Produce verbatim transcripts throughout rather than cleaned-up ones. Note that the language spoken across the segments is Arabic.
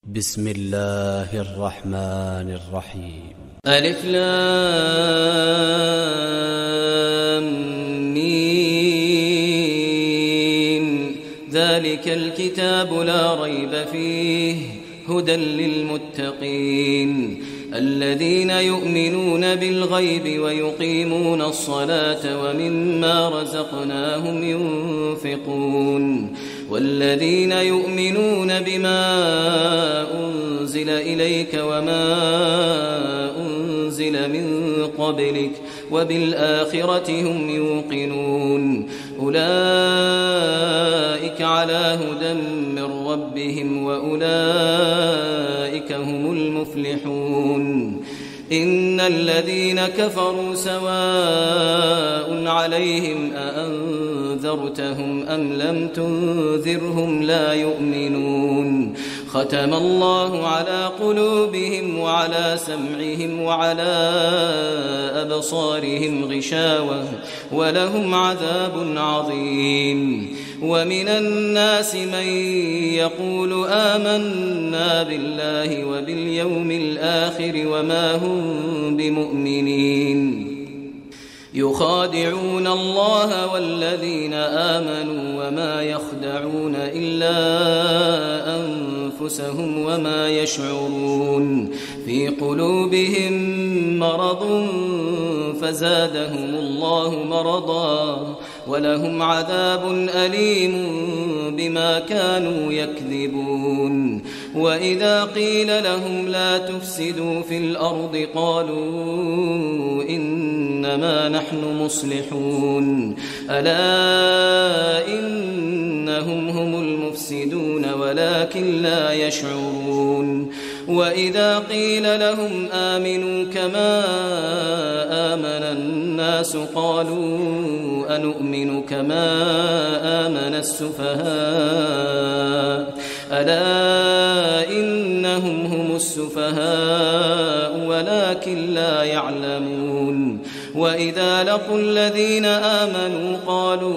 بسم الله الرحمن الرحيم. ألف لام ميم. ذلك الكتاب لا ريب فيه هدى للمتقين الذين يؤمنون بالغيب ويقيمون الصلاة ومما رزقناهم ينفقون والذين يؤمنون بما أنزل إليك وما أنزل من قبلك وبالآخرة هم يوقنون أولئك على هدى من ربهم وأولئك هم المفلحون. إن الذين كفروا سواء عليهم أأنذرتهم أم لم تنذرهم لا يؤمنون. ختم الله على قلوبهم وعلى سمعهم وعلى أبصارهم غشاوة ولهم عذاب عظيم. ومن الناس من يقول آمنا بالله وباليوم الآخر وما هم بمؤمنين يخادعون الله والذين آمنوا وما يخدعون إلا أنفسهم وما يشعرون. في قلوبهم مرض فزادهم الله مرضا ولهم عذاب أليم بما كانوا يكذبون. وإذا قيل لهم لا تفسدوا في الأرض قالوا إنما نحن مصلحون ألا إنهم هم المفسدون ولكن لا يشعرون. وإذا قيل لهم آمنوا كما آمن الناس قالوا أنؤمن كما آمن السفهاء ألا إنهم هم السفهاء ولكن لا يعلمون. وإذا لقوا الذين آمنوا قالوا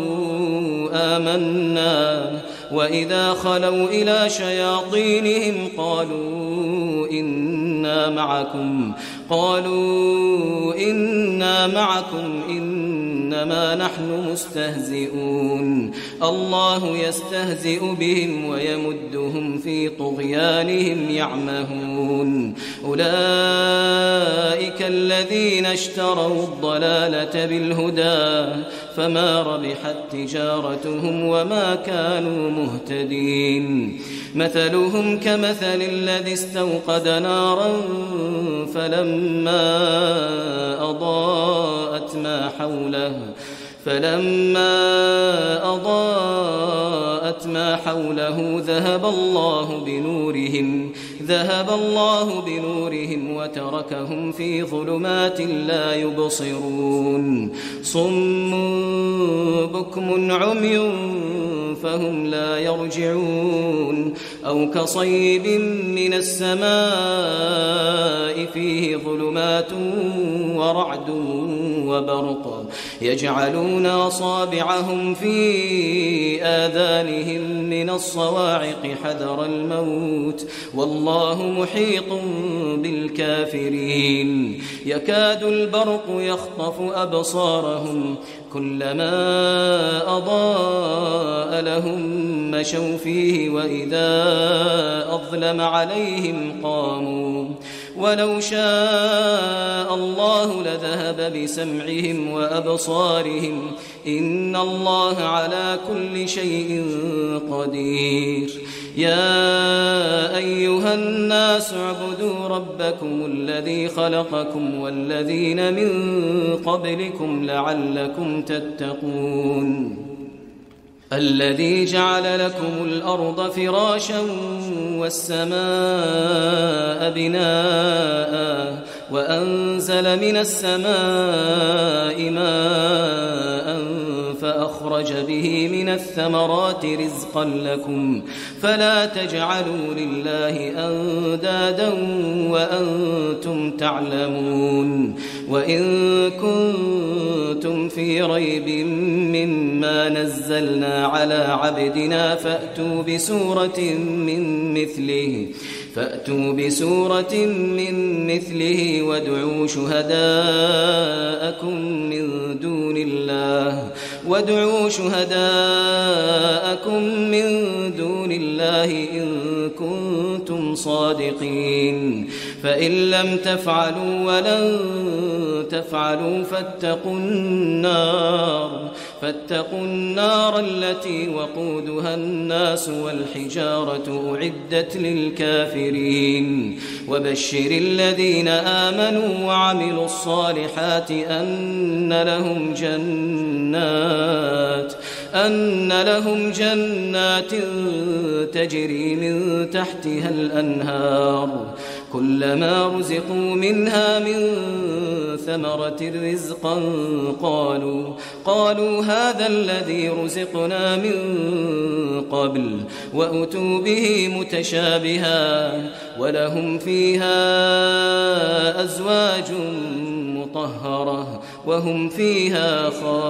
آمنا وإذا خلوا إلى شياطينهم قالوا إنا معكم قالوا إنا معكم إنما نحن مستهزئون. الله يستهزئ بهم ويمدهم في طغيانهم يعمهون. أولئك الذين اشتروا الضلالة بالهدى فما ربحت تجارتهم وما كانوا مهتدين. مثلهم كمثل الذي استوقد نارا فلما أضاءت ما حوله فلما أضاءت ما حوله ذهب الله بنورهم ذهب الله بنورهم وتركهم في ظلمات لا يبصرون. صم بكم عمي فهم لا يرجعون. أو كصيب من السماء فيه ظلمات ورعد وبرق يجعلون أصابعهم في آذانهم من الصواعق حذر الموت والله محيط بالكافرين. يكاد البرق يخطف أبصارهم كلما أضاء لهم مشوا فيه وإذا أظلم عليهم قاموا. ولو شاء الله لذهب بسمعهم وأبصارهم إن الله على كل شيء قدير. يا أيها الناس اعبدوا ربكم الذي خلقكم والذين من قبلكم لعلكم تتقون. الذي جعل لكم الأرض فراشا والسماء بناء وأنزل من السماء ماء فأخرج به من الثمرات رزقا لكم فلا تجعلوا لله أندادا وأنتم تعلمون. وإن كنتم في ريب مما نزلنا على عبدنا فأتوا بسورة من مثله فأتوا بسورة من مثله وادعوا شهداءكم من دون الله وادعوا شهداءكم من دون الله إن كنتم صادقين فإن لم تفعلوا ولن تفعلوا فاتقوا النار فاتقوا النار التي وقودها الناس والحجارة أعدت للكافرين وبشر الذين آمنوا وعملوا الصالحات أن لهم جنات أن لهم جنات تجري من تحتها الأنهار كلما رزقوا منها من ثمرة رزقا قالوا قالوا هذا الذي رزقنا من قبل وأتوا به متشابها ولهم فيها أزواج مطهرة وهم فيها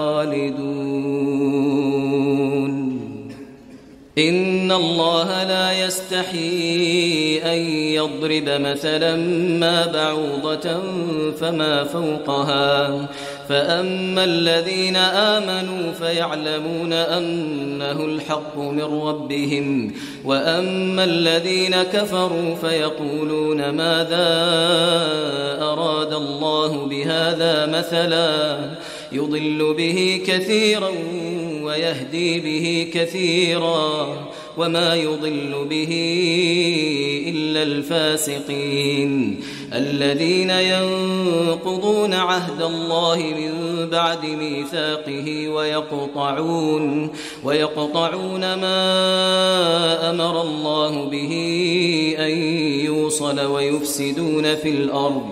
خالدون إن الله لا يستحيي أن يضرب مثلا ما بعوضة فما فوقها فأما الذين آمنوا فيعلمون أنه الحق من ربهم وأما الذين كفروا فيقولون ماذا أراد الله بهذا مثلا يضل به كثيرا ويهدي به كثيرا وما يضل به إلا الفاسقين الذين ينقضون عهد الله من بعد ميثاقه ويقطعون ويقطعون ما أمر الله به أن يوصل ويفسدون في الأرض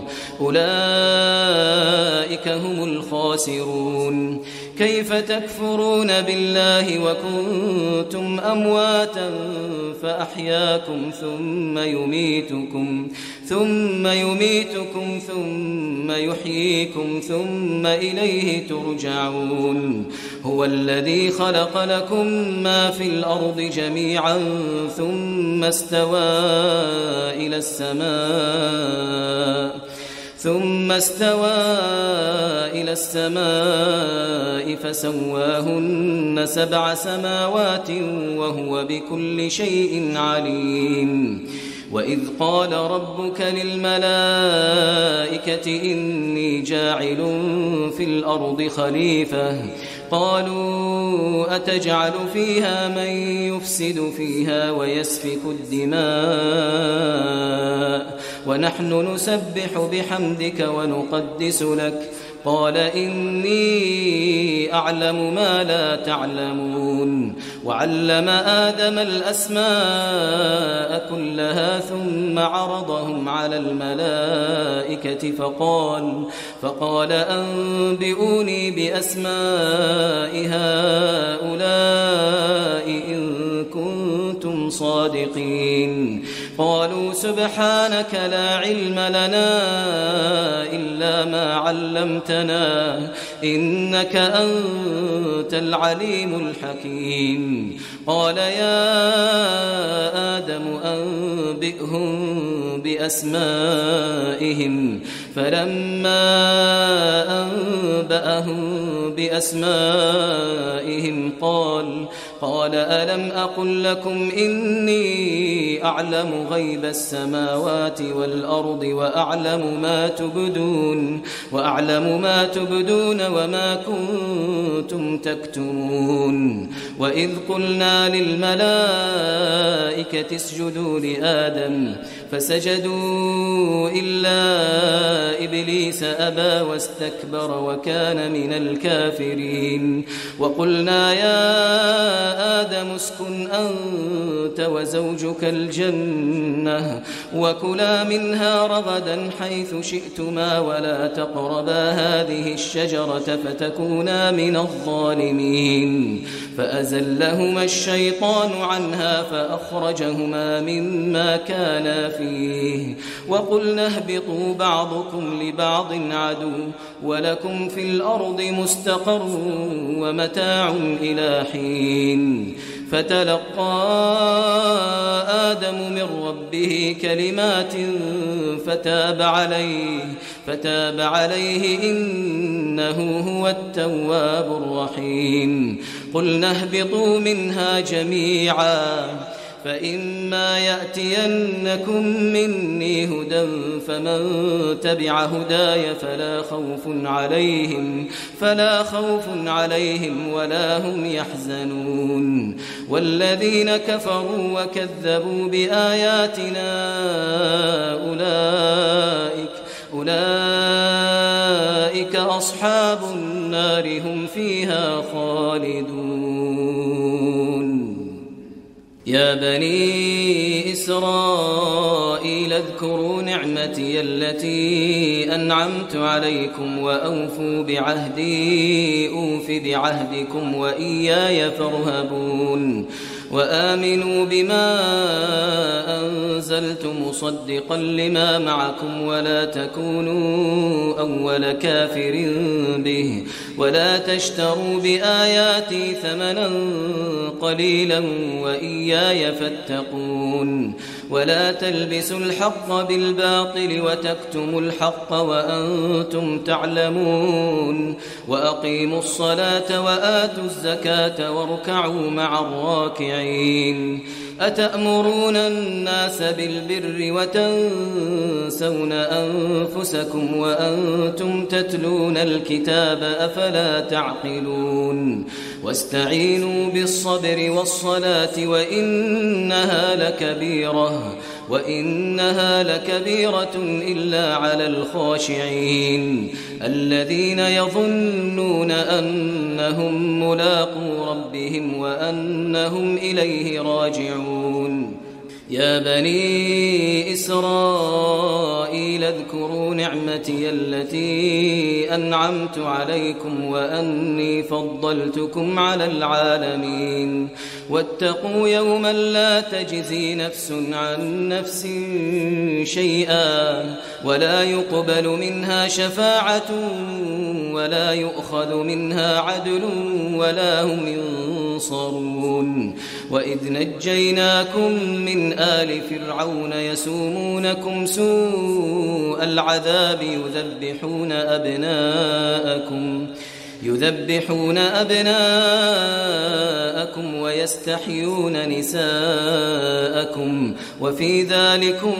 أولئك هم الخاسرون كيف تكفرون بالله وكنتم أمواتا فأحياكم ثم يميتكم ثم يميتكم ثم يحييكم ثم إليه ترجعون هو الذي خلق لكم ما في الأرض جميعا ثم استوى إلى السماء ثم استوى إلى السماء فسواهن سبع سماوات وهو بكل شيء عليم وإذ قال ربك للملائكة إني جاعل في الأرض خليفة قالوا أتجعل فيها من يفسد فيها ويسفك الدماء ونحن نسبح بحمدك ونقدس لك قال إني أعلم ما لا تعلمون وعلم آدم الأسماء كلها ثم عرضهم على الملائكة فقال فقال أنبئوني بأسماء هؤلاء إن كنتم صادقين قالوا سبحانك لا علم لنا إلا ما علمتنا إنك أنت العليم الحكيم قال يا آدم أنبئهم بأسمائهم فلما أنبأهم بأسمائهم قال قال ألم أقل لكم إني أعلم غيب السماوات والأرض وأعلم ما تبدون وأعلم ما تبدون وما كنتم تكتمون وإذ قلنا للملائكة اسجدوا لآدم فسجدوا إلا إبليس أبى واستكبر وكان من الكافرين وقلنا يا آدم اسكن أنت وزوجك الجنة وكلا منها رغدا حيث شئتما ولا تقربا هذه الشجرة فتكونا من الظالمين فأزلهما الشيطان عنها فأخرجهما مما كانا فيه وقلنا اهبطوا بعضكم لبعض عدو ولكم في الأرض مستقر ومتاع إلى حين فتلقى آدم من ربه كلمات فتاب عليه فتاب عليه إنه هو التواب الرحيم قلنا اهبطوا منها جميعا فإما يأتينكم مني هدى فمن تبع هداي فلا خوف عليهم فلا خوف عليهم ولا هم يحزنون والذين كفروا وكذبوا بآياتنا أولئك أولئك أصحاب النار هم فيها خالدون يا بني إسرائيل اذكروا نعمتي التي أنعمت عليكم وأوفوا بعهدي أوف بعهدكم وإياي فارهبون وآمنوا بما أنزلت مصدقا لما معكم ولا تكونوا أول كافر به ولا تشتروا بآياتي ثمنا قليلا وإياي فاتقون ولا تلبسوا الحق بالباطل وتكتموا الحق وأنتم تعلمون وأقيموا الصلاة وآتوا الزكاة واركعوا مع الراكعين أتأمرون الناس بالبر وتنسون أنفسكم وأنتم تتلون الكتاب أفلا تعقلون واستعينوا بالصبر والصلاة وإنها لكبيرة وإنها لكبيرة إلا على الخاشعين الذين يظنون أنهم ملاقو ربهم وأنهم إليه راجعون يا بني إسرائيل اذكروا نعمتي التي أنعمت عليكم وأني فضلتكم على العالمين واتقوا يوما لا تجزي نفس عن نفس شيئا ولا يقبل منها شفاعة ولا يؤخذ منها عدل ولا هم ينصرون وإذ نجيناكم من آل فرعون يسومونكم سوء العذاب يذبحون أبناءكم يذبحون أبناءكم ويستحيون نساءكم وفي ذلكم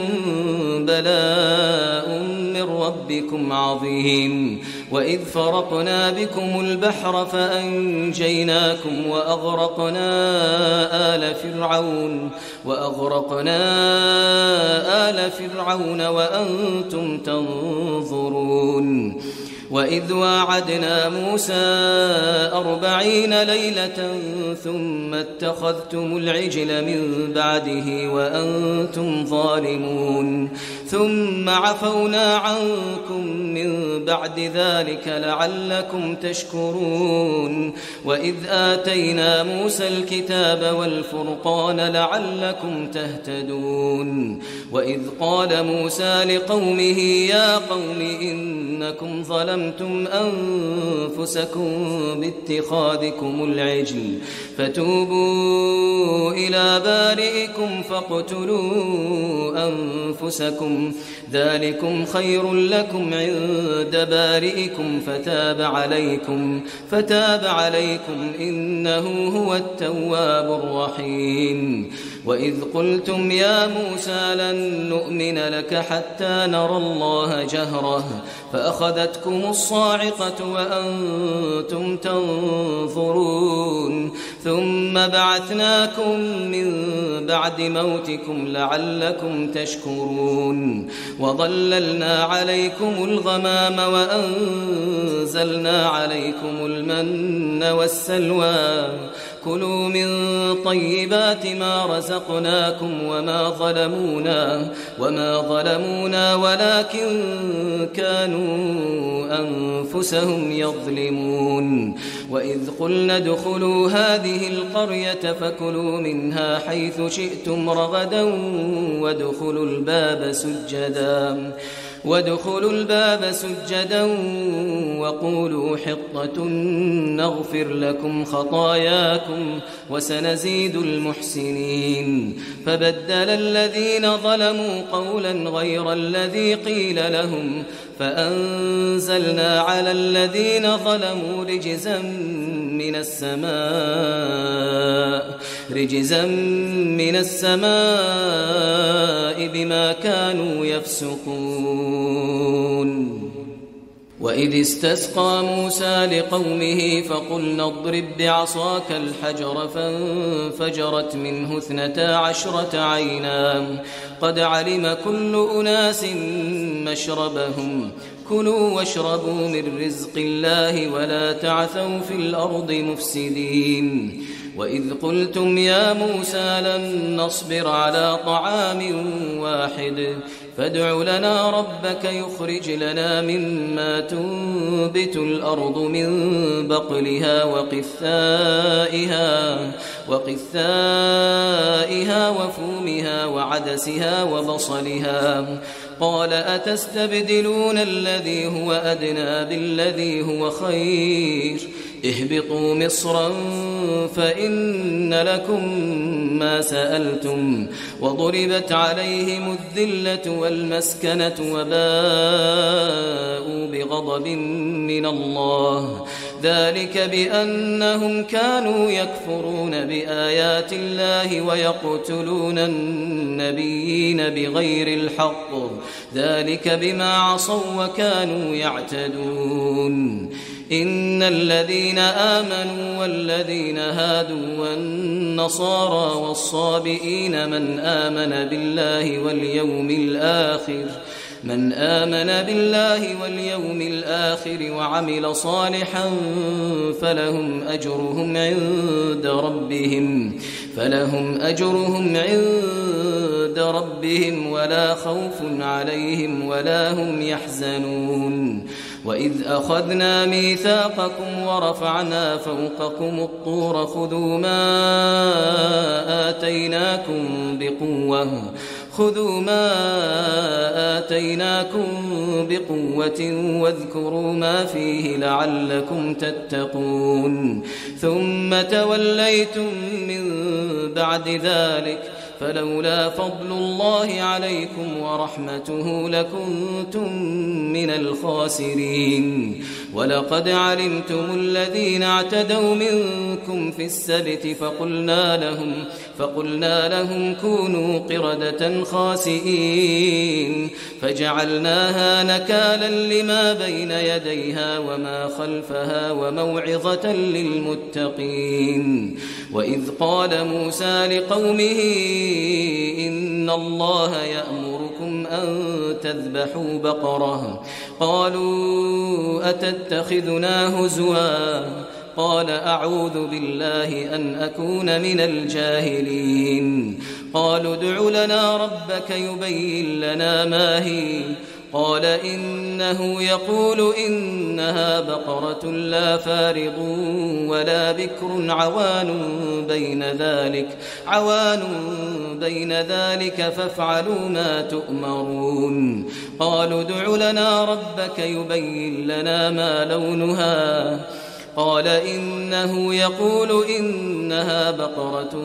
بلاء من ربكم عظيم وإذ فرقنا بكم البحر فأنجيناكم وأغرقنا آل فرعون وأغرقنا آل فرعون وأنتم تنظرون وإذ واعدنا موسى أربعين ليلة ثم اتخذتم العجل من بعده وأنتم ظالمون ثم عفونا عنكم من بعد ذلك لعلكم تشكرون وإذ آتينا موسى الكتاب والفرقان لعلكم تهتدون وإذ قال موسى لقومه يا قوم إنكم ظلمتم أنفسكم باتخاذكم العجل فتوبوا إلى بارئكم فاقتلوا أنفسكم ذلكم خير لكم عند بارئكم فتاب عليكم فتاب عليكم إنه هو التواب الرحيم وإذ قلتم يا موسى لن نؤمن لك حتى نرى الله جهرة فأخذتكم الصاعقة وأنتم تنظرون ثم بعثناكم من بعد موتكم لعلكم تشكرون وظللنا عليكم الغمام وأنزلنا عليكم المن والسلوى كلوا من طيبات ما رزقناكم وما ظلمونا وما ظلمونا ولكن كانوا أنفسهم يظلمون وإذ قلنا ادخلوا هذه القرية فكلوا منها حيث شئتم رغدا وادخلوا الباب سجدا وادخلوا الباب سجدا وقولوا حطة نغفر لكم خطاياكم وسنزيد المحسنين فبدل الذين ظلموا قولا غير الذي قيل لهم فأنزلنا على الذين ظلموا رجزا من السماء رجزا من السماء بما كانوا يفسقون وإذ استسقى موسى لقومه فقلنا اضرب بعصاك الحجر فانفجرت منه اثنتا عشرة عينا قد علم كل أناس مشربهم كلوا واشربوا من رزق الله ولا تعثوا في الأرض مفسدين وإذ قلتم يا موسى لن نصبر على طعام واحد فادع لنا ربك يخرج لنا مما تنبت الأرض من بقلها وقثائها وقثائها وفومها وعدسها وبصلها قال أتستبدلون الذي هو أدنى بالذي هو خير اهبطوا مصرا فإن لكم ما سألتم وضربت عليهم الذلة والمسكنة وباءوا بغضب من الله ذلك بأنهم كانوا يكفرون بآيات الله ويقتلون النبيين بغير الحق ذلك بما عصوا وكانوا يعتدون إن الذين آمنوا والذين هادوا والنصارى والصابئين من آمن بالله واليوم الآخر من آمن بالله واليوم الآخر وعمل صالحا فلهم أجرهم عند ربهم فلهم أجرهم عند ربهم ولا خوف عليهم ولا هم يحزنون وإذ أخذنا ميثاقكم ورفعنا فوقكم الطور خذوا ما آتيناكم بقوة خذوا ما آتيناكم بقوة واذكروا ما فيه لعلكم تتقون ثم توليتم من بعد ذلك فلولا فضل الله عليكم ورحمته لكنتم من الخاسرين ولقد علمتم الذين اعتدوا منكم في السبت فقلنا لهم فقلنا لهم كونوا قردة خاسئين فجعلناها نكالا لما بين يديها وما خلفها وموعظة للمتقين وإذ قال موسى لقومه إن الله يأمركم أن تذبحوا بقرة قالوا أتتخذنا هزوا قال أعوذ بالله أن أكون من الجاهلين قالوا ادع لنا ربك يبين لنا ما هي قال إنه يقول إنها بقرة لا فارض ولا بكر عوان بين ذلك عوان بين ذلك فافعلوا ما تؤمرون قالوا ادع لنا ربك يبين لنا ما لونها قال إنه يقول إنها بقرة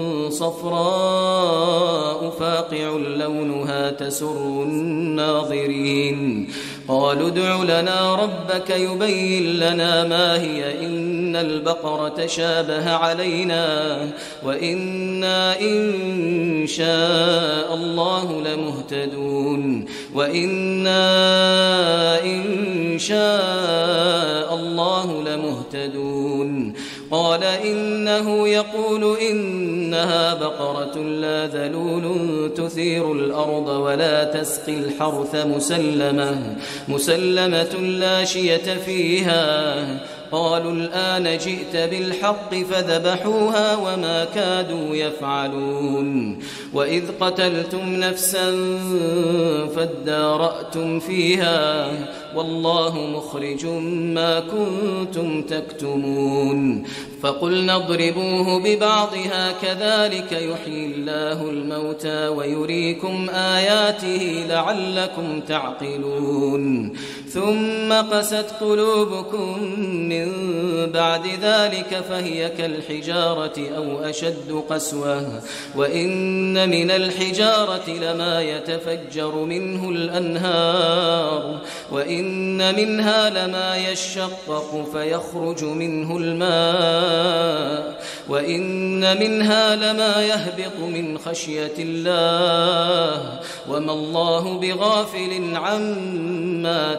صفراء فاقع لونها تسر الناظرين قالوا ادع لنا ربك يبين لنا ما هي إن البقرة شابه علينا وإنا إن شاء الله لمهتدون وإنا إن شاء الله لمهتدون قال إنه يقول إنها بقرة لا ذلول تثير الأرض ولا تسقي الحرث مسلمة مسلمة لا شية فيها قالوا الآن جئت بالحق فذبحوها وما كادوا يفعلون وإذ قتلتم نفسا فادارأتم فيها والله مخرج ما كنتم تكتمون فقلنا اضربوه ببعضها كذلك يحيي الله الموتى ويريكم آياته لعلكم تعقلون ثم قست قلوبكم من بعد ذلك فهي كالحجارة أو أشد قسوة وإن من الحجارة لما يتفجر منه الأنهار وإن منها لما يشقق فيخرج منه الماء وإن منها لما يهبط من خشية الله وما الله بغافل عما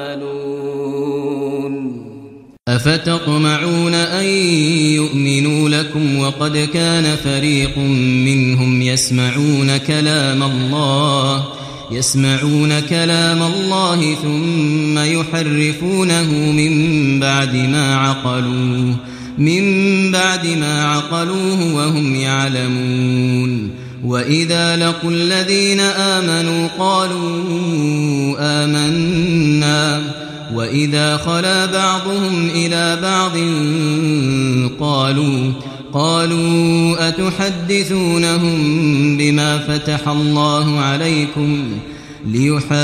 تعملون أفتطمعون أن يؤمنوا لكم وقد كان فريق منهم يسمعون كلام الله يسمعون كلام الله ثم يحرفونه من بعد ما عقلوه من بعد ما عقلوه وهم يعلمون وإذا لقوا الذين آمنوا قالوا آمنا وإذا خلا بعضهم إلى بعض قالوا قالوا أتحدثونهم بما فتح الله عليكم ليحاجوكم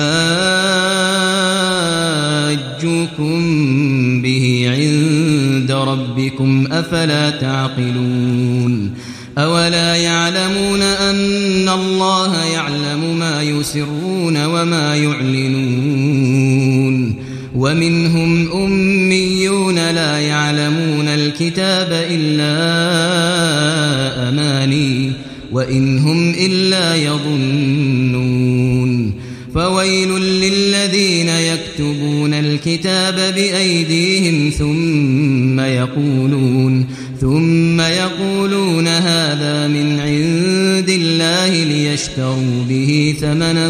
به عند ربكم أفلا تعقلون أولا يعلمون أن الله يعلم ما يسرون وما يعلنون ومنهم أميون لا يعلمون الكتاب إلا أماني وإن هم إلا يظنون فويل للذين يكتبون الكتاب بأيديهم ثم يقولون ثم يقولون هذا من عند الله ليشتروا به ثمنا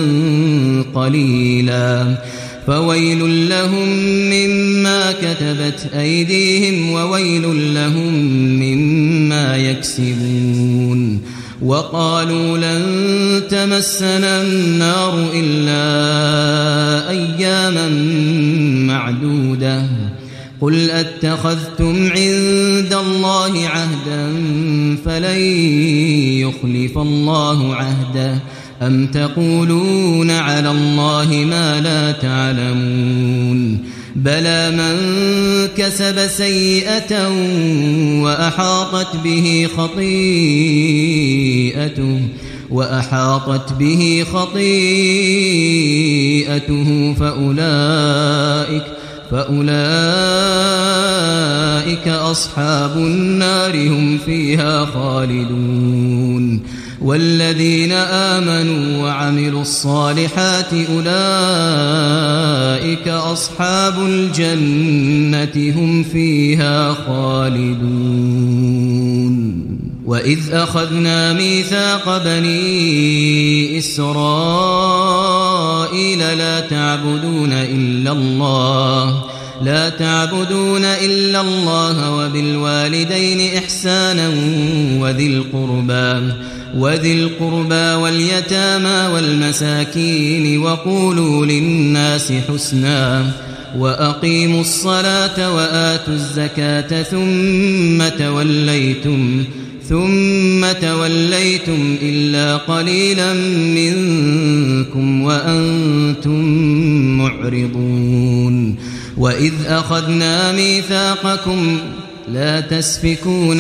قليلا فويل لهم مما كتبت أيديهم وويل لهم مما يكسبون وقالوا لن تمسنا النار إلا أياما معدودة قل أتخذتم عند الله عهدا فلن يخلف الله عهده أم تقولون على الله ما لا تعلمون بلى من كسب سيئة وأحاطت به خطيئته وأحاطت به خطيئته فأولئك فأولئك أصحاب النار هم فيها خالدون والذين آمنوا وعملوا الصالحات أولئك أصحاب الجنة هم فيها خالدون وإذ أخذنا ميثاق بني إسرائيل لا تعبدون إلا الله لا تعبدون إلا الله وبالوالدين إحسانا وذي القربى وذي القربى واليتامى والمساكين وقولوا للناس حسنا وأقيموا الصلاة وآتوا الزكاة ثم توليتم ثم توليتم إلا قليلا منكم وأنتم معرضون وإذ أخذنا ميثاقكم لا تسفكون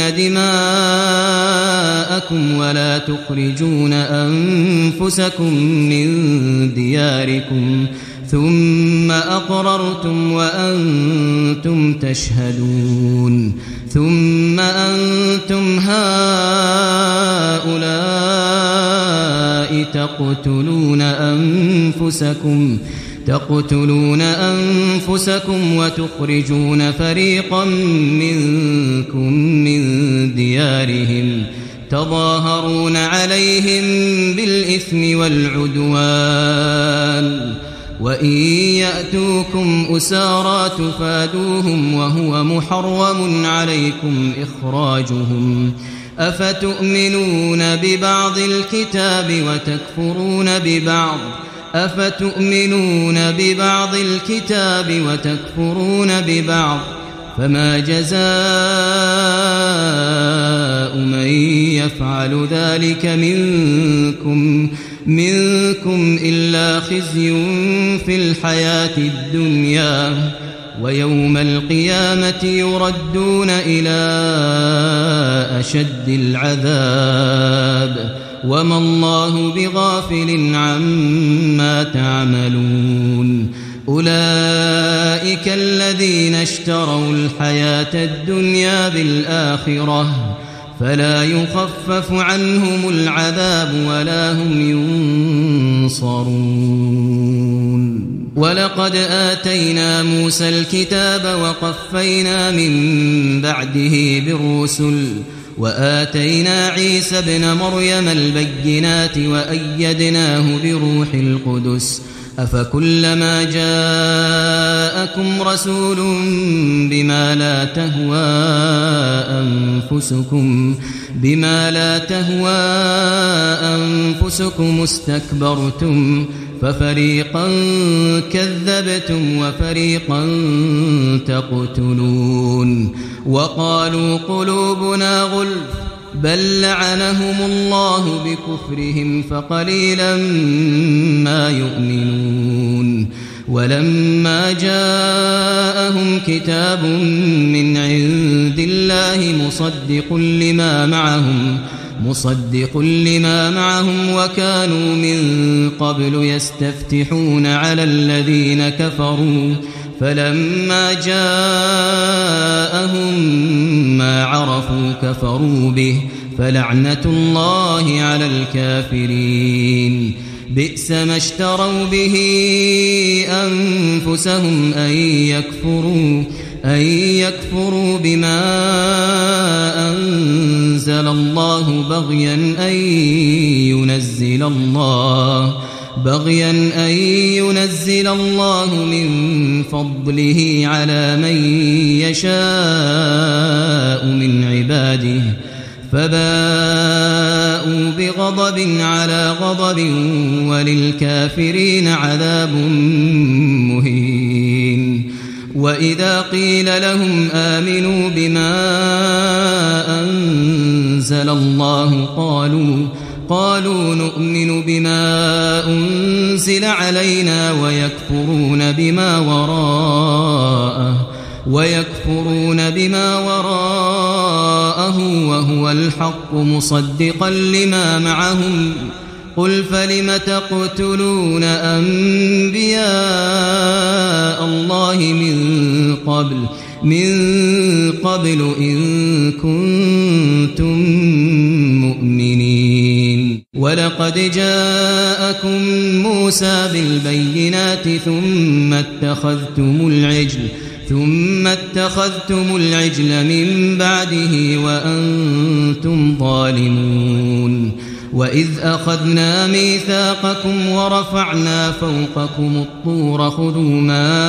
دماءكم ولا تخرجون أنفسكم من دياركم ثم أقررتم وأنتم تشهدون ثم أنتم هؤلاء تقتلون أنفسكم تقتلون أنفسكم وتخرجون فريقا منكم من ديارهم تظاهرون عليهم بالإثم والعدوان وإن يأتوكم أسارى تفادوهم وهو محرم عليكم إخراجهم أفتؤمنون ببعض الكتاب وتكفرون ببعض أفتؤمنون ببعض الكتاب وتكفرون ببعض فما جزاء من يفعل ذلك منكم منكم إلا خزي في الحياة الدنيا ويوم القيامة يردون إلى أشد العذاب وما الله بغافل عما تعملون أولئك الذين اشتروا الحياة الدنيا بالآخرة فلا يخفف عنهم العذاب ولا هم ينصرون ولقد آتينا موسى الكتاب وقفينا من بعده بالرسل وآتينا عيسى ابن مريم البينات وأيدناه بروح القدس أفكلما جاءكم رسول بما لا تهوى أنفسكم بما لا تهوى أنفسكم استكبرتم ففريقا كذبتم وفريقا تقتلون وقالوا قلوبنا غلف بل لعنهم الله بكفرهم فقليلا ما يؤمنون ولما جاءهم كتاب من عند الله مصدق لما معهم مصدق لما معهم وكانوا من قبل يستفتحون على الذين كفروا فلما جاءهم ما عرفوا كفروا به فلعنة الله على الكافرين بئس ما اشتروا به أنفسهم أن يكفروا أن يكفروا بما أنزل الله بغيا أن ينزل الله بغيا أن ينزل الله من فضله على من يشاء من عباده فباءوا بغضب على غضب وللكافرين عذاب مهين وإذا قيل لهم آمنوا بما أنزل الله قالوا قالوا نؤمن بما أنزل علينا ويكفرون بما وراءه ويكفرون بما وراءه وهو الحق مصدقا لما معهم قل فلم تقتلون أنبياء الله من قبل من قبل إن كنتم مؤمنين ولقد جاءكم موسى بالبينات ثم اتخذتم العجل ثم اتخذتم العجل من بعده وأنتم ظالمون وإذ أخذنا ميثاقكم ورفعنا فوقكم الطور خذوا ما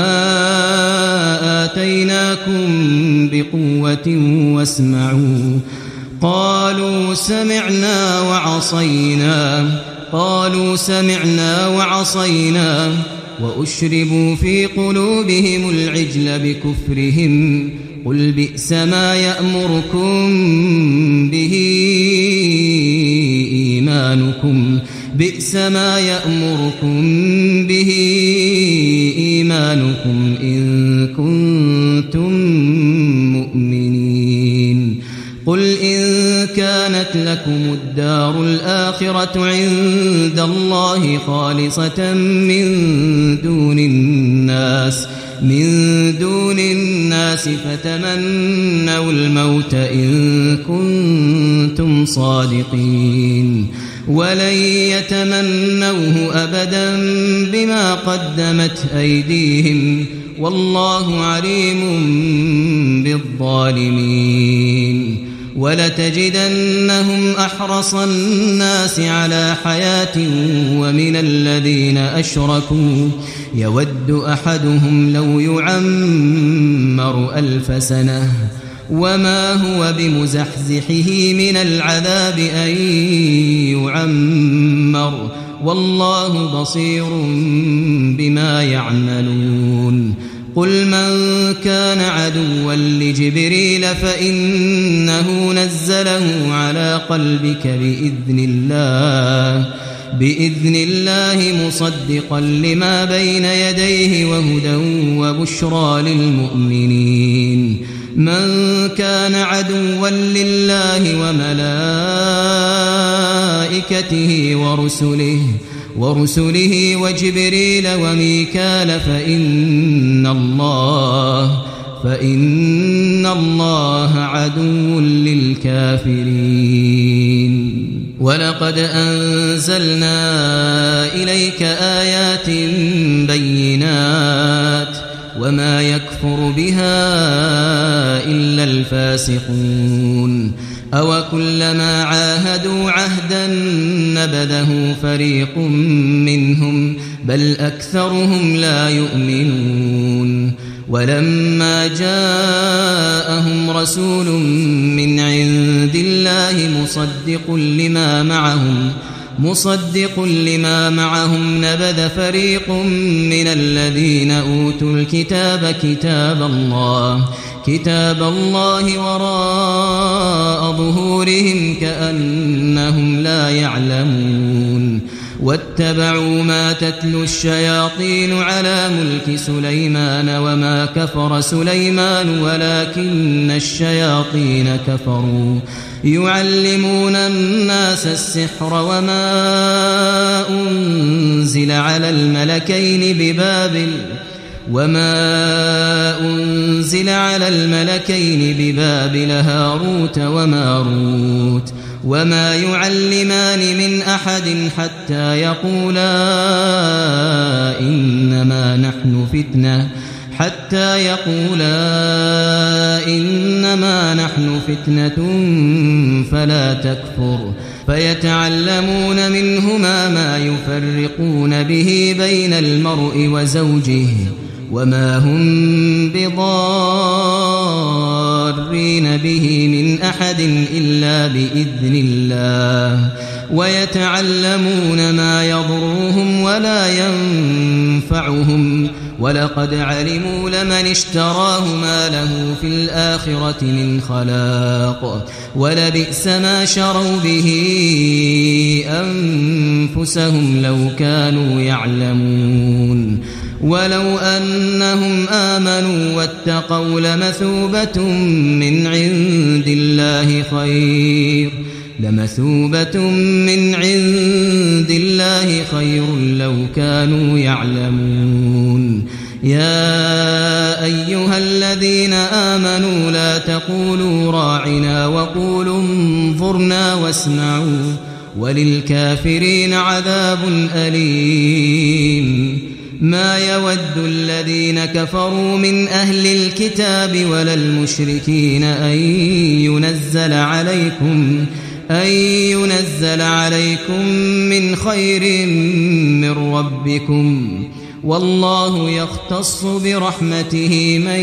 آتيناكم بقوة واسمعوا قالوا سمعنا وعصينا قالوا سمعنا وعصينا وأشربوا في قلوبهم العجل بكفرهم قل بئس ما يأمركم به إيمانكم بئس ما يأمركم به إيمانكم إن كنتم مؤمنين قل إن كانت لكم الدار الآخرة عند الله خالصة من دون الناس من دون الناس فتمنوا الموت إن كنتم صادقين ولن يتمنوه أبدا بما قدمت أيديهم والله عليم بالظالمين ولتجدنهم أحرص الناس على حياة ومن الذين أشركوا يود أحدهم لو يعمر ألف سنة وما هو بمزحزحه من العذاب أن يعمر والله بصير بما يعملون قل من كان عدوا لجبريل فإنه نزله على قلبك بإذن الله بإذن الله مصدقا لما بين يديه وهدى وبشرى للمؤمنين من كان عدوا لله وملائكته ورسله ورسله وجبريل وميكال فإن الله فإن الله عدو للكافرين ولقد أنزلنا إليك آيات بينات وما يكفر بها إلا الفاسقون أو كلما عاهدوا عهدا نبذه فريق منهم بل أكثرهم لا يؤمنون ولما جاءهم رسول من عند الله مصدق لما معهم مصدق لما معهم نبذ فريق من الذين أوتوا الكتاب كتاب الله كتاب الله وراء ظهورهم كأنهم لا يعلمون واتبعوا ما تتلو الشياطين على ملك سليمان وما كفر سليمان ولكن الشياطين كفروا يعلمون الناس السحر وما أنزل على الملكين ببابل وما أنزل على الملكين ببابل هاروت وماروت وما يعلمان من أحد حتى يقولا إنما نحن فتنة حتى يقولا إنما نحن فتنة فلا تكفر فيتعلمون منهما ما يفرقون به بين المرء وزوجه وما هم بضارين به من أحد إلا بإذن الله ويتعلمون ما يضرهم ولا ينفعهم ولقد علموا لمن اشتراه ما له في الآخرة من خلاق ولبئس ما شروا به أنفسهم لو كانوا يعلمون ولو أنهم آمنوا واتقوا لمثوبة من عند الله خير لمثوبة من عند الله خير لو كانوا يعلمون يا أيها الذين آمنوا لا تقولوا راعنا وقولوا انظرنا واسمعوا وللكافرين عذاب أليم ما يود الذين كفروا من أهل الكتاب ولا المشركين أن ينزل عليكم أن ينزل عليكم من خير من ربكم والله يختص برحمته من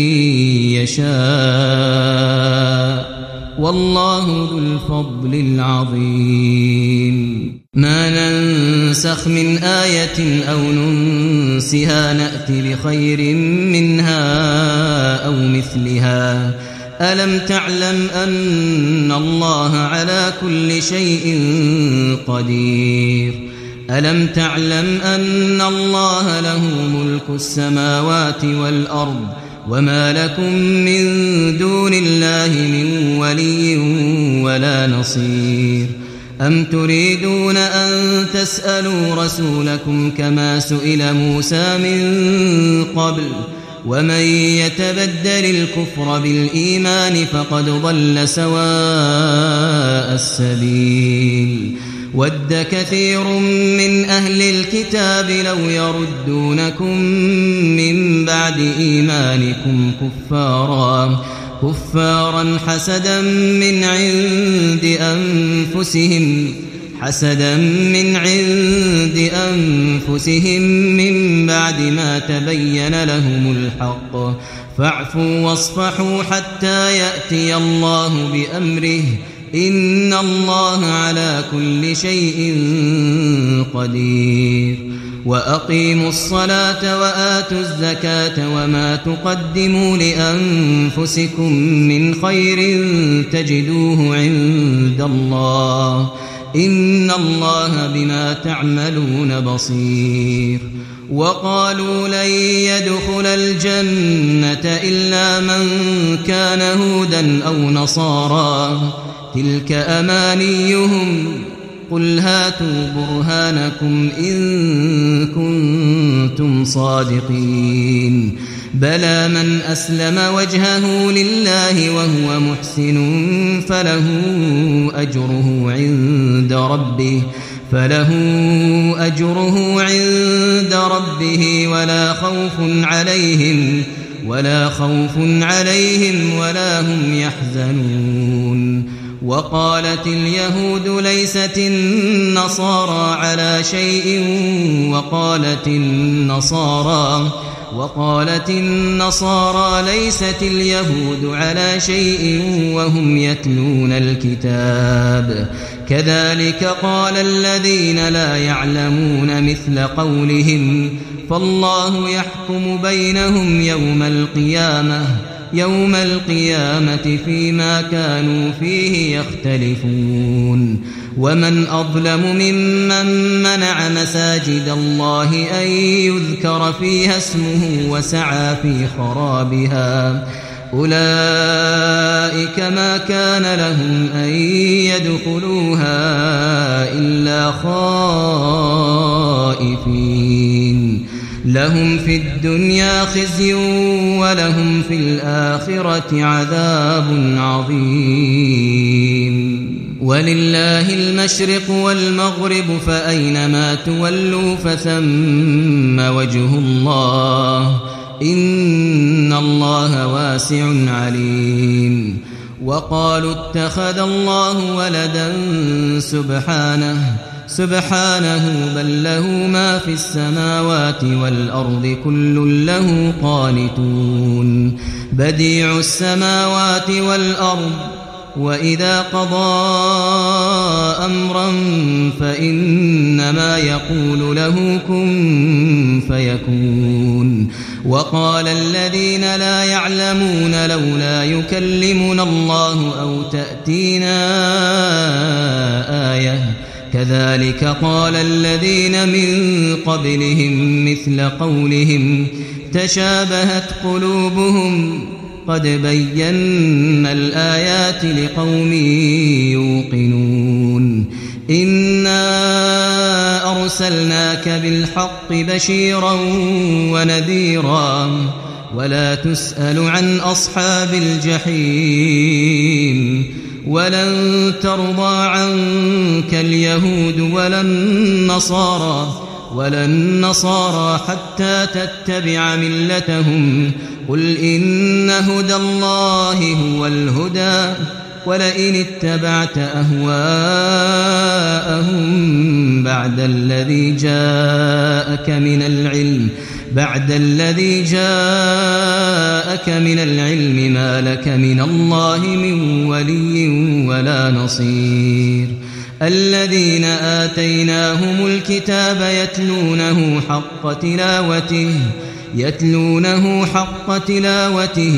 يشاء والله ذو الفضل العظيم ما ننسخ من آية أو ننسها نأتي بخير منها أو مثلها ألم تعلم أن الله على كل شيء قدير ألم تعلم أن الله له ملك السماوات والأرض وما لكم من دون الله من ولي ولا نصير أم تريدون أن تسألوا رسولكم كما سئل موسى من قبل ومن يتبدل الكفر بالإيمان فقد ضل سواء السبيل ود كثير من أهل الكتاب لو يردونكم من بعد إيمانكم كفارا كفارا حسدا من عند أنفسهم حسدا من عند أنفسهم من بعد ما تبين لهم الحق فاعفوا واصفحوا حتى يأتي الله بأمره إن الله على كل شيء قدير وأقيموا الصلاة وآتوا الزكاة وما تقدموا لأنفسكم من خير تجدوه عند الله إن الله بما تعملون بصير. وقالوا لن يدخل الجنة إلا من كان هودا أو نصارى تلك أمانيهم قل هاتوا برهانكم إن كنتم صادقين بلى من أسلم وجهه لله وهو محسن فله أجره عند ربه فله أجره عند ربه ولا خوف عليهم ولا خوف عليهم ولا هم يحزنون. وقالت اليهود ليست النصارى على شيء وقالت النصارى وقالت النصارى ليست اليهود على شيء وهم يتلون الكتاب كذلك قال الذين لا يعلمون مثل قولهم فالله يحكم بينهم يوم القيامة يوم القيامة فيما كانوا فيه يختلفون. ومن أظلم ممن منع مساجد الله أن يذكر فيها اسمه وسعى في خرابها أولئك ما كان لهم أن يدخلوها إلا خائفين لهم في الدنيا خزي ولهم في الآخرة عذاب عظيم. ولله المشرق والمغرب فأينما تولوا فثم وجه الله إن الله واسع عليم. وقالوا اتخذ الله ولدا سبحانه سبحانه بل له ما في السماوات والأرض كل له قانتون بديع السماوات والأرض وإذا قضى أمرا فإنما يقول له كن فيكون. وقال الذين لا يعلمون لولا يكلمنا الله أو تأتينا آية كذلك قال الذين من قبلهم مثل قولهم تشابهت قلوبهم قد بينا الآيات لقوم يوقنون. إنا أرسلناك بالحق بشيرا ونذيرا ولا تسأل عن أصحاب الجحيم ولن ترضى عنك اليهود ولا النصارى ولا النصارى حتى تتبع ملتهم قل إن هدى الله هو الهدى ولئن اتبعت أهواءهم بعد الذي جاءك من العلم بعد الذي جاءك من العلم ما لك من الله من ولي ولا نصير. الذين آتيناهم الكتاب يتلونه حق تلاوته يتلونه حق تلاوته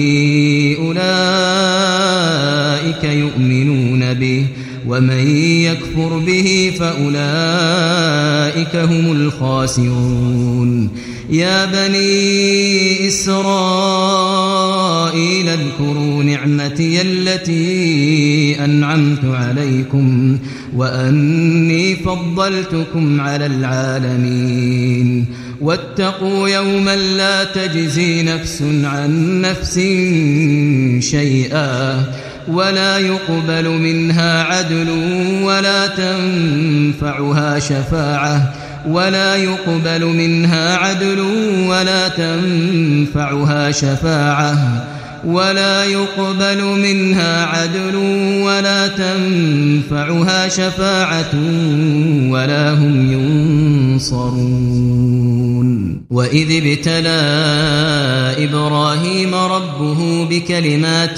أولئك يؤمنون به ومن يكفر به فأولئك هم الخاسرون. يا بني إسرائيل اذكروا نعمتي التي أنعمت عليكم وأني فضلتكم على العالمين. واتقوا يوما لا تجزي نفس عن نفس شيئا ولا يقبل منها عدل ولا تنفعها شفاعة ولا يقبل منها عدل ولا تنفعها شفاعة ولا يقبل منها عدل ولا تنفعها شفاعة ولا هم ينصرون. وإذ ابتلى إبراهيم ربه بكلمات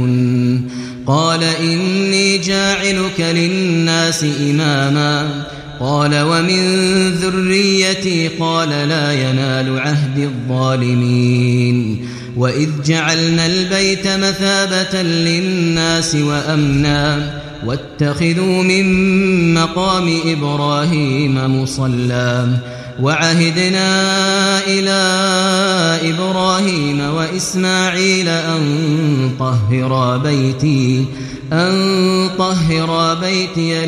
فأتمهن قال إني جاعلك للناس إماما قال ومن ذريتي قال لا ينال عهد الظالمين وإذ جعلنا البيت مثابة للناس وأمنا واتخذوا من مقام إبراهيم مصلى وعهدنا إلى إبراهيم وإسماعيل أن طهرا بيتي أن طهرا بيتي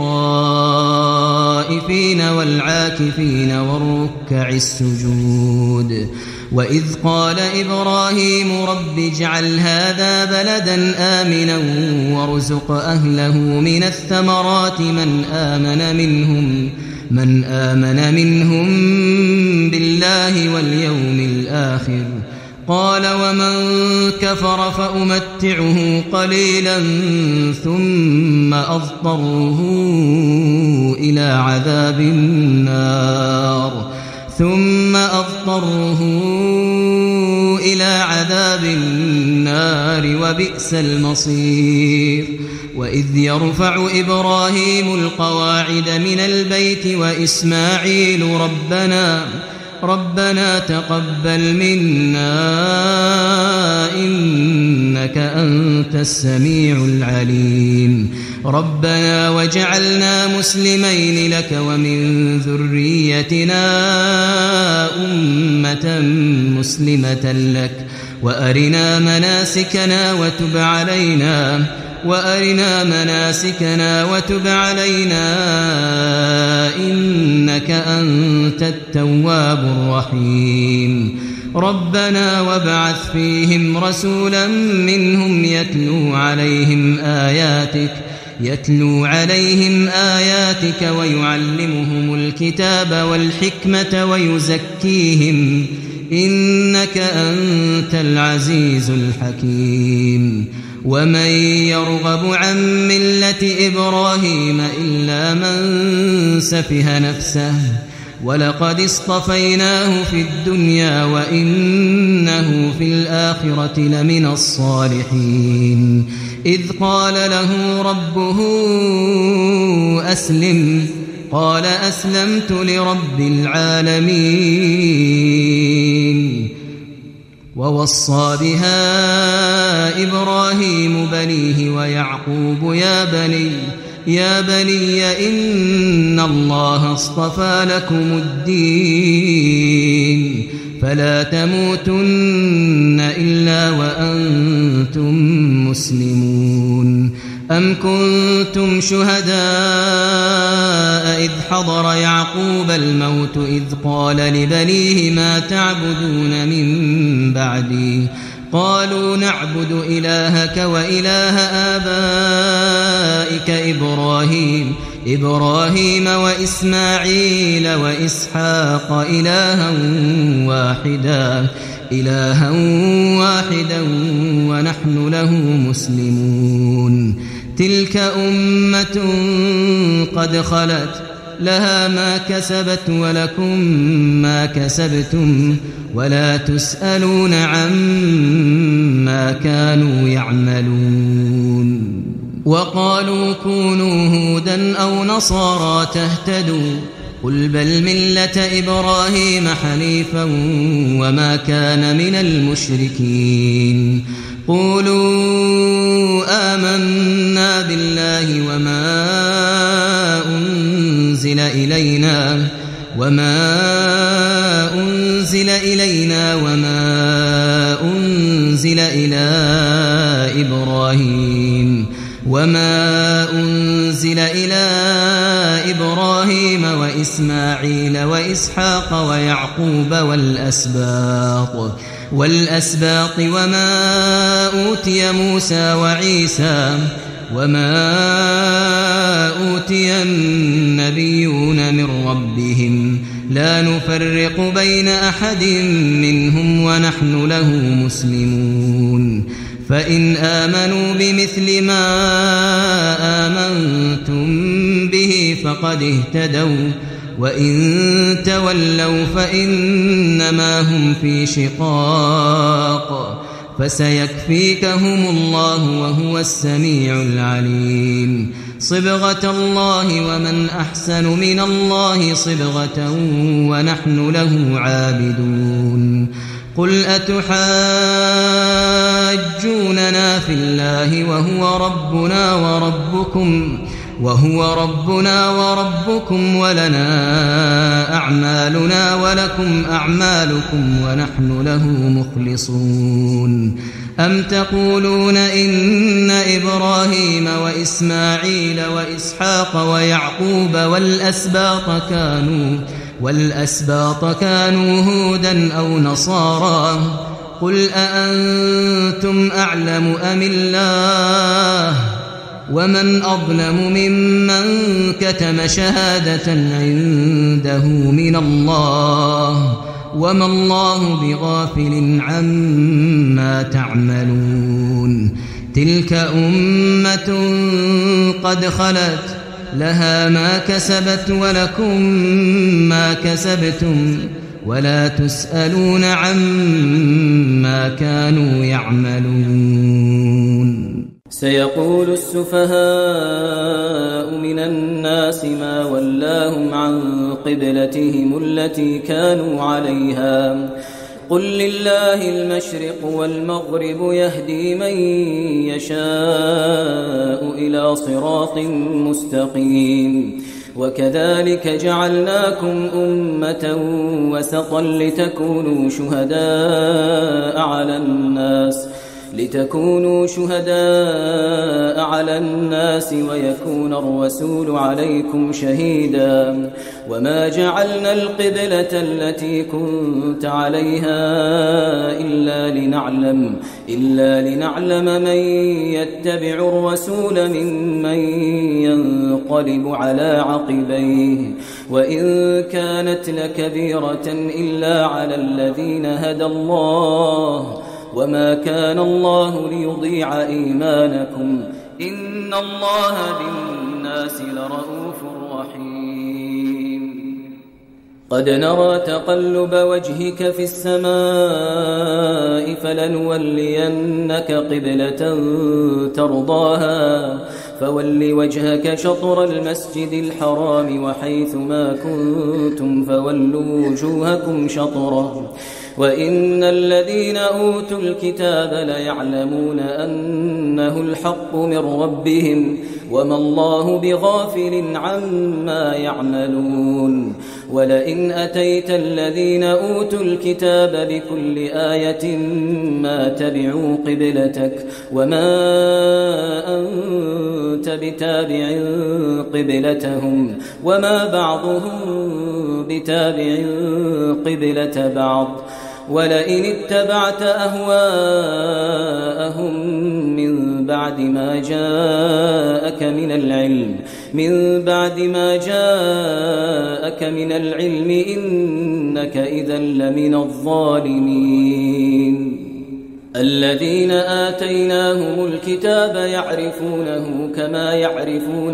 للطائفين والعاكفين والركع السجود وإذ قال إبراهيم رب اجعل هذا بلدا آمنا وارزق أهله من الثمرات من آمن منهم من آمن منهم بالله واليوم الآخر قال ومن كفر فأمتعه قليلا ثم أضطره إلى عذاب النار ثم أضطره إلى عذاب النار وبئس المصير وإذ يرفع إبراهيم القواعد من البيت وإسماعيل ربنا ربنا تقبل منا إنك أنت السميع العليم ربنا وجعلنا مسلمين لك ومن ذريتنا أمة مسلمة لك وأرنا مناسكنا وتب علينا وأرنا مناسكنا وتب علينا إنك أنت التواب الرحيم ربنا وابعث فيهم رسولا منهم يتلو عليهم آياتك يتلو عليهم آياتك ويعلمهم الكتاب والحكمة ويزكيهم إنك أنت العزيز الحكيم ومن يرغب عن ملة إبراهيم إلا من سفه نفسه ولقد اصطفيناه في الدنيا وإنه في الآخرة لمن الصالحين إذ قال له ربه أسلم قال أسلمت لرب العالمين ووصى بها إبراهيم بنيه ويعقوب يا بني يا بني إن الله اصطفى لكم الدين فلا تموتن إلا وأنتم مسلمون أم كنتم شهداء إذ حضر يعقوب الموت إذ قال لبنيه ما تعبدون من بعدي قالوا نعبد إلهك وإله آبائك إبراهيم إبراهيم وإسماعيل وإسحاق إلها واحدا إلها واحدا ونحن له مسلمون تلك أمة قد خلت لها ما كسبت ولكم ما كسبتم ولا تسألون عما كانوا يعملون وقالوا كونوا هودا أو نصارى تهتدوا قل بل ملة إبراهيم حنيفا وما كان من المشركين قولوا آمنا بالله وما أنزل إلينا وما أنزل إلينا وما أنزل إلى إبراهيم وما أنزل إلى إبراهيم وإسماعيل وإسحاق ويعقوب والأسباط والأسباط وما أوتي موسى وعيسى وما أوتي النبيون من ربهم لا نفرق بين أحد منهم ونحن له مسلمون فإن آمنوا بمثل ما آمنتم به فقد اهتدوا وإن تولوا فإنما هم في شقاق فسيكفيكهم الله وهو السميع العليم صبغة الله ومن أحسن من الله صبغة ونحن له عابدون قل أتحاجوننا في الله وهو ربنا وربكم وهو ربنا وربكم ولنا أعمالنا ولكم أعمالكم ونحن له مخلصون أم تقولون إن إبراهيم وإسماعيل وإسحاق ويعقوب والأسباط كانوا والأسباط كانوا هودا أو نصارى قل أأنتم أعلم أم الله ومن أظلم ممن كتم شهادة عنده من الله وما الله بغافل عما تعملون تلك أمة قد خلت لها ما كسبت ولكم ما كسبتم ولا تسألون عما كانوا يعملون سيقول السفهاء من الناس ما ولاهم عن قبلتهم التي كانوا عليها قل لله المشرق والمغرب يهدي من يشاء إلى صراط مستقيم وكذلك جعلناكم أمة وسطا لتكونوا شهداء على الناس لتكونوا شهداء على الناس ويكون الرسول عليكم شهيدا وما جعلنا القبلة التي كنت عليها إلا لنعلم إلا لنعلم من يتبع الرسول ممن ينقلب على عقبيه وإن كانت لكبيرة إلا على الذين هدى الله وما كان الله ليضيع إيمانكم إن الله بالناس لرؤوف رحيم قد نرى تقلب وجهك في السماء فلنولينك قبلة ترضاها فول وجهك شطر المسجد الحرام وحيث ما كنتم فولوا وجوهكم شطره وإن الذين أوتوا الكتاب ليعلمون أنه الحق من ربهم وما الله بغافل عما يعملون ولئن أتيت الذين أوتوا الكتاب بكل آية ما تبعوا قبلتك وما أنت بتابع قبلتهم وما بعضهم بتابع قبلة بعض ولئن اتبعت أهواءهم من بعد ما جاءك من العلم من بعد ما جاءك من العلم إنك إذا لمن الظالمين الذين آتيناهم الكتاب يعرفونه كما يعرفون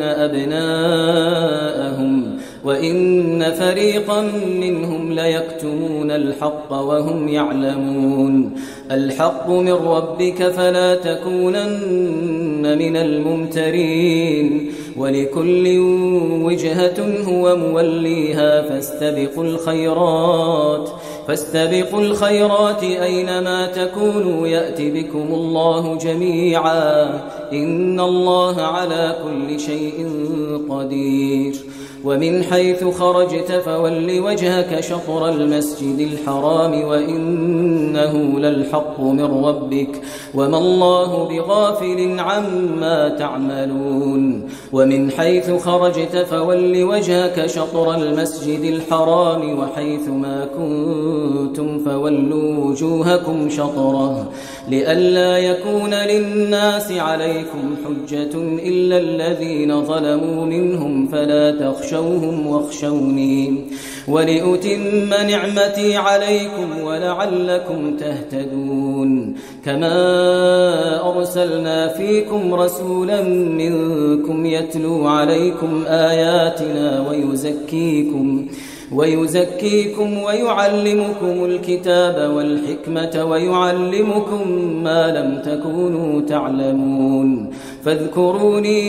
أبناءهم وإن فريقا منهم ليكتمون الحق وهم يعلمون الحق من ربك فلا تكونن من الممترين ولكل وجهة هو موليها فاستبقوا الخيرات فاستبقوا الخيرات أينما تكونوا يأت بكم الله جميعا إن الله على كل شيء قدير ومن حيث خرجت فول وجهك شطر المسجد الحرام وإنه للحق من ربك وما الله بغافل عما تعملون ومن حيث خرجت فول وجهك شطر المسجد الحرام وحيث ما كنتم فولوا وجوهكم شطره لئلا يكون للناس عليكم حجة إلا الذين ظلموا منهم فلا تخشوهم واخشوني ولأتم نعمتي عليكم ولعلكم تهتدون كما أرسلنا فيكم رسولا منكم يتلو عليكم آياتنا ويزكيكم ويزكيكم ويعلمكم الكتاب والحكمة ويعلمكم ما لم تكونوا تعلمون فاذكروني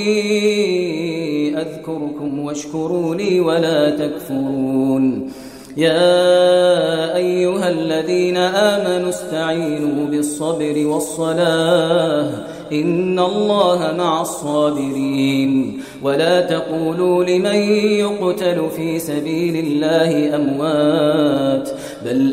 أذكركم واشكروا لي ولا تكفرون يا أيها الذين آمنوا استعينوا بالصبر والصلاة إن الله مع الصابرين ولا تقولوا لمن يقتل في سبيل الله أموات بل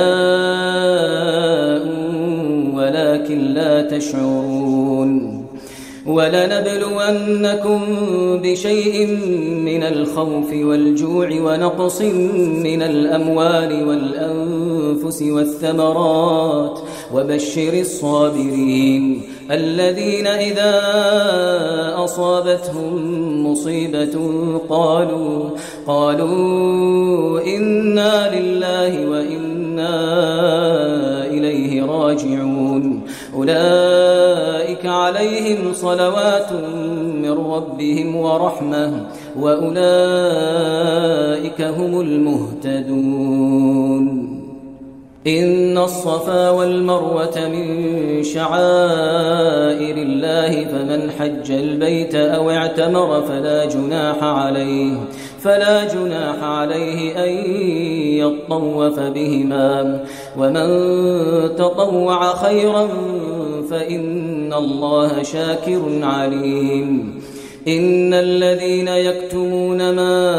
أحياء ولكن لا تشعرون ولنبلونكم بشيء من الخوف والجوع ونقص من الأموال والأنفس والثمرات وبشر الصابرين الذين إذا أصابتهم مصيبة قالوا قالوا إنا لله وإنا إليه راجعون أولئك عليهم صلوات من ربهم ورحمة وأولئك هم المهتدون إن الصفا والمروة من شعائر الله فمن حج البيت أو اعتمر فلا جناح عليه فلا جناح عليه أن يطوف بهما ومن تطوع خيرا فإن الله شاكر عليم إن الذين يكتمون ما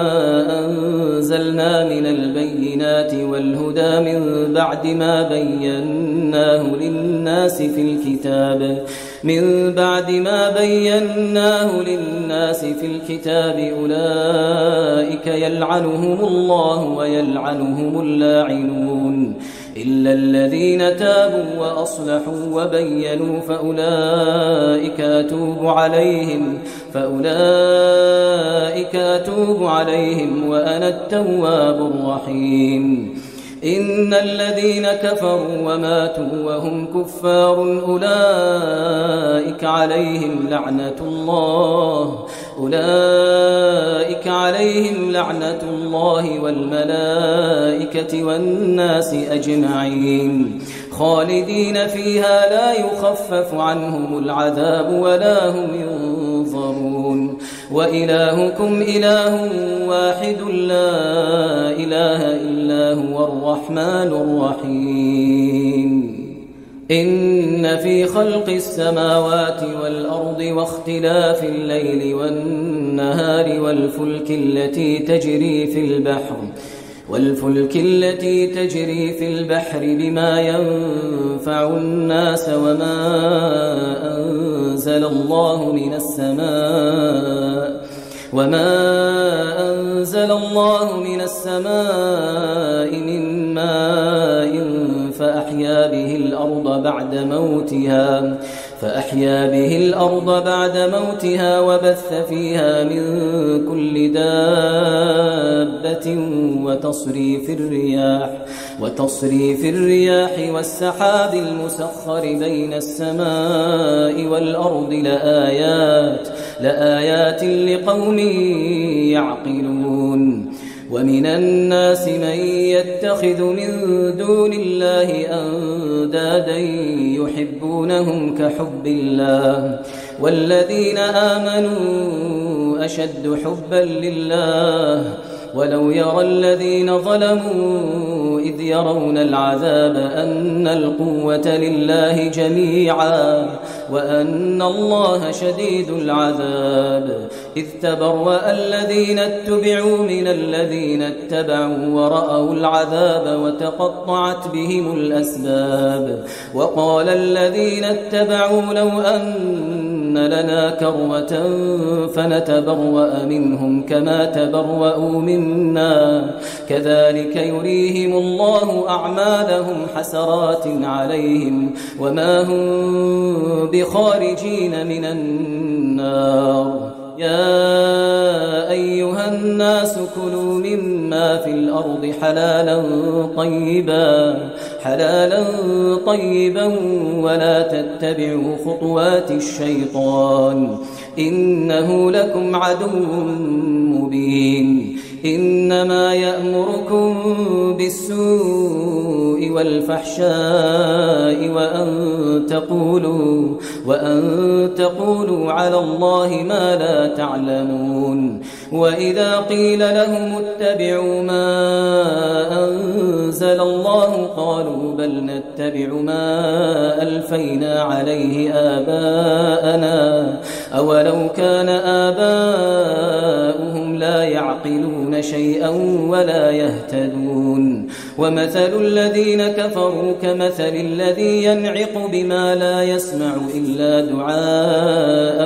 أنزلنا من البينات والهدى من بعد ما بيناه للناس في الكتاب من بعد ما بيناه للناس في الكتاب أولئك يلعنهم الله ويلعنهم اللاعنون إلا الذين تابوا وأصلحوا وبينوا فأولئك أتوب عليهم فأولئك أتوب عليهم وأنا التواب الرحيم إن الذين كفروا وماتوا وهم كفار أولئك عليهم لعنة الله أولئك عليهم لعنة الله والملائكة والناس أجمعين خالدين فيها لا يخفف عنهم العذاب ولا هم ينظرون وإلهكم إله واحد لا إله إلا هو الرحمن الرحيم إن في خلق السماوات والأرض واختلاف الليل والنهار والفلك التي تجري في البحر والفلك التي تجري في البحر بما ينفع الناس وما أنزل الله من السماء وما أنزل الله من السماء من ماء فأحيا به الأرض بعد موتها فأحيا به الأرض بعد موتها وبث فيها من كل دابة وتصريف الرياح وتصريف الرياح والسحاب المسخر بين السماء والأرض لآيات لآيات لقوم يعقلون ومن الناس من يتخذ من دون الله أندادا يحبونهم كحب الله والذين آمنوا أشد حبا لله ولو يرى الذين ظلموا إذ يرون العذاب أن القوة لله جميعا وأن الله شديد العذاب إذ تبرأ الذين اتبعوا من الذين اتبعوا ورأوا العذاب وتقطعت بهم الأسباب وقال الذين اتبعوا لو أن لنا كرة فنتبرأ منهم كما تبرأوا منا كذلك يريهم الله أعمالهم حسرات عليهم وما هم بخارجين من النار يا أيها الناس كلوا مما في الأرض حلالا طيبا حلالا طيبا ولا تتبعوا خطوات الشيطان إنه لكم عدو مبين إنما يأمركم بالسوء والفحشاء وأن تقولوا وأن تقولوا على الله ما لا تعلمون وإذا قيل لهم اتبعوا ما أنزل الله قالوا بل نتبع ما ألفينا عليه آباءنا أولو كان آباؤهم لا يعقلون شيئا ولا يهتدون ومثل الذين كفروا كمثل الذي ينعق بما لا يسمع إلا دعاء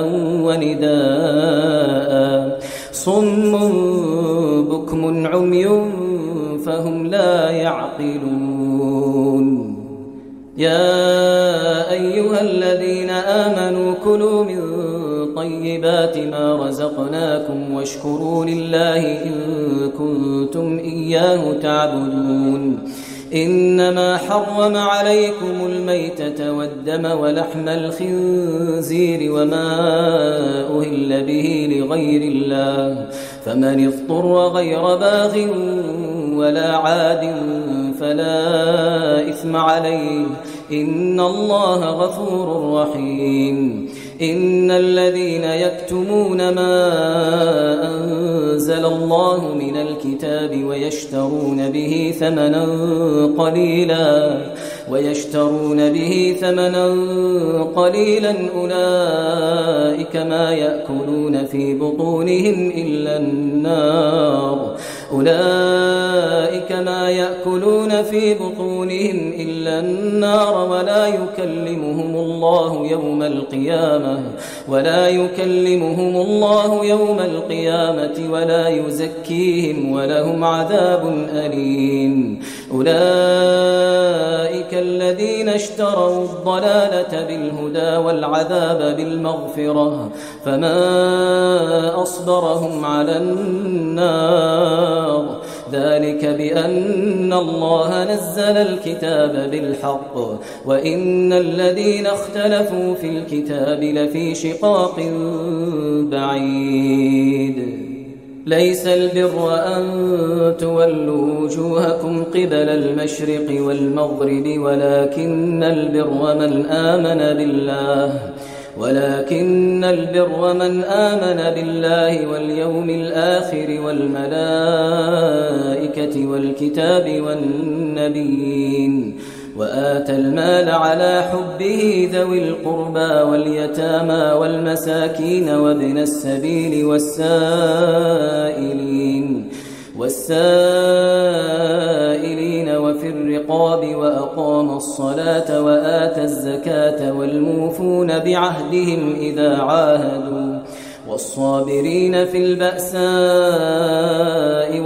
ونداء صم بكم عمي فهم لا يعقلون يا أيها الذين آمنوا كلوا من طيبات ما رزقناكم واشكروا لله إن كنتم إياه تعبدون إنما حرم عليكم الميتة والدم ولحم الخنزير وما أهل به لغير الله فمن اضطر غير باغ ولا عاد فلا إثم عليه إن الله غفور رحيم إن الذين يكتمون ما أنزل الله من الكتاب ويشترون به ثمنا قليلا ويشترون به ثمنا قليلا أولئك ما يأكلون في بطونهم إلا النار أولئك ما يأكلون في بطونهم إلا النار ولا يكلمهم الله يوم القيامة ولا يكلمهم الله يوم القيامة ولا يزكيهم ولهم عذاب أليم أولئك الذين اشتروا الضلالة بالهدى والعذاب بالمغفرة فما أصبرهم على النار ذلك بأن الله نزل الكتاب بالحق وإن الذين اختلفوا في الكتاب لفي شقاق بعيد ليس البر أن تولوا وجوهكم قبل المشرق والمغرب ولكن البر من آمن بالله ولكن البر من آمن بالله واليوم الآخر والملائكة والكتاب والنبيين وآتى المال على حبه ذوي القربى واليتامى والمساكين وابن السبيل والسائلين والسائلين وفي الرقاب وأقام الصلاة وآتى الزكاة والموفون بعهدهم إذا عاهدوا والصابرين في البأساء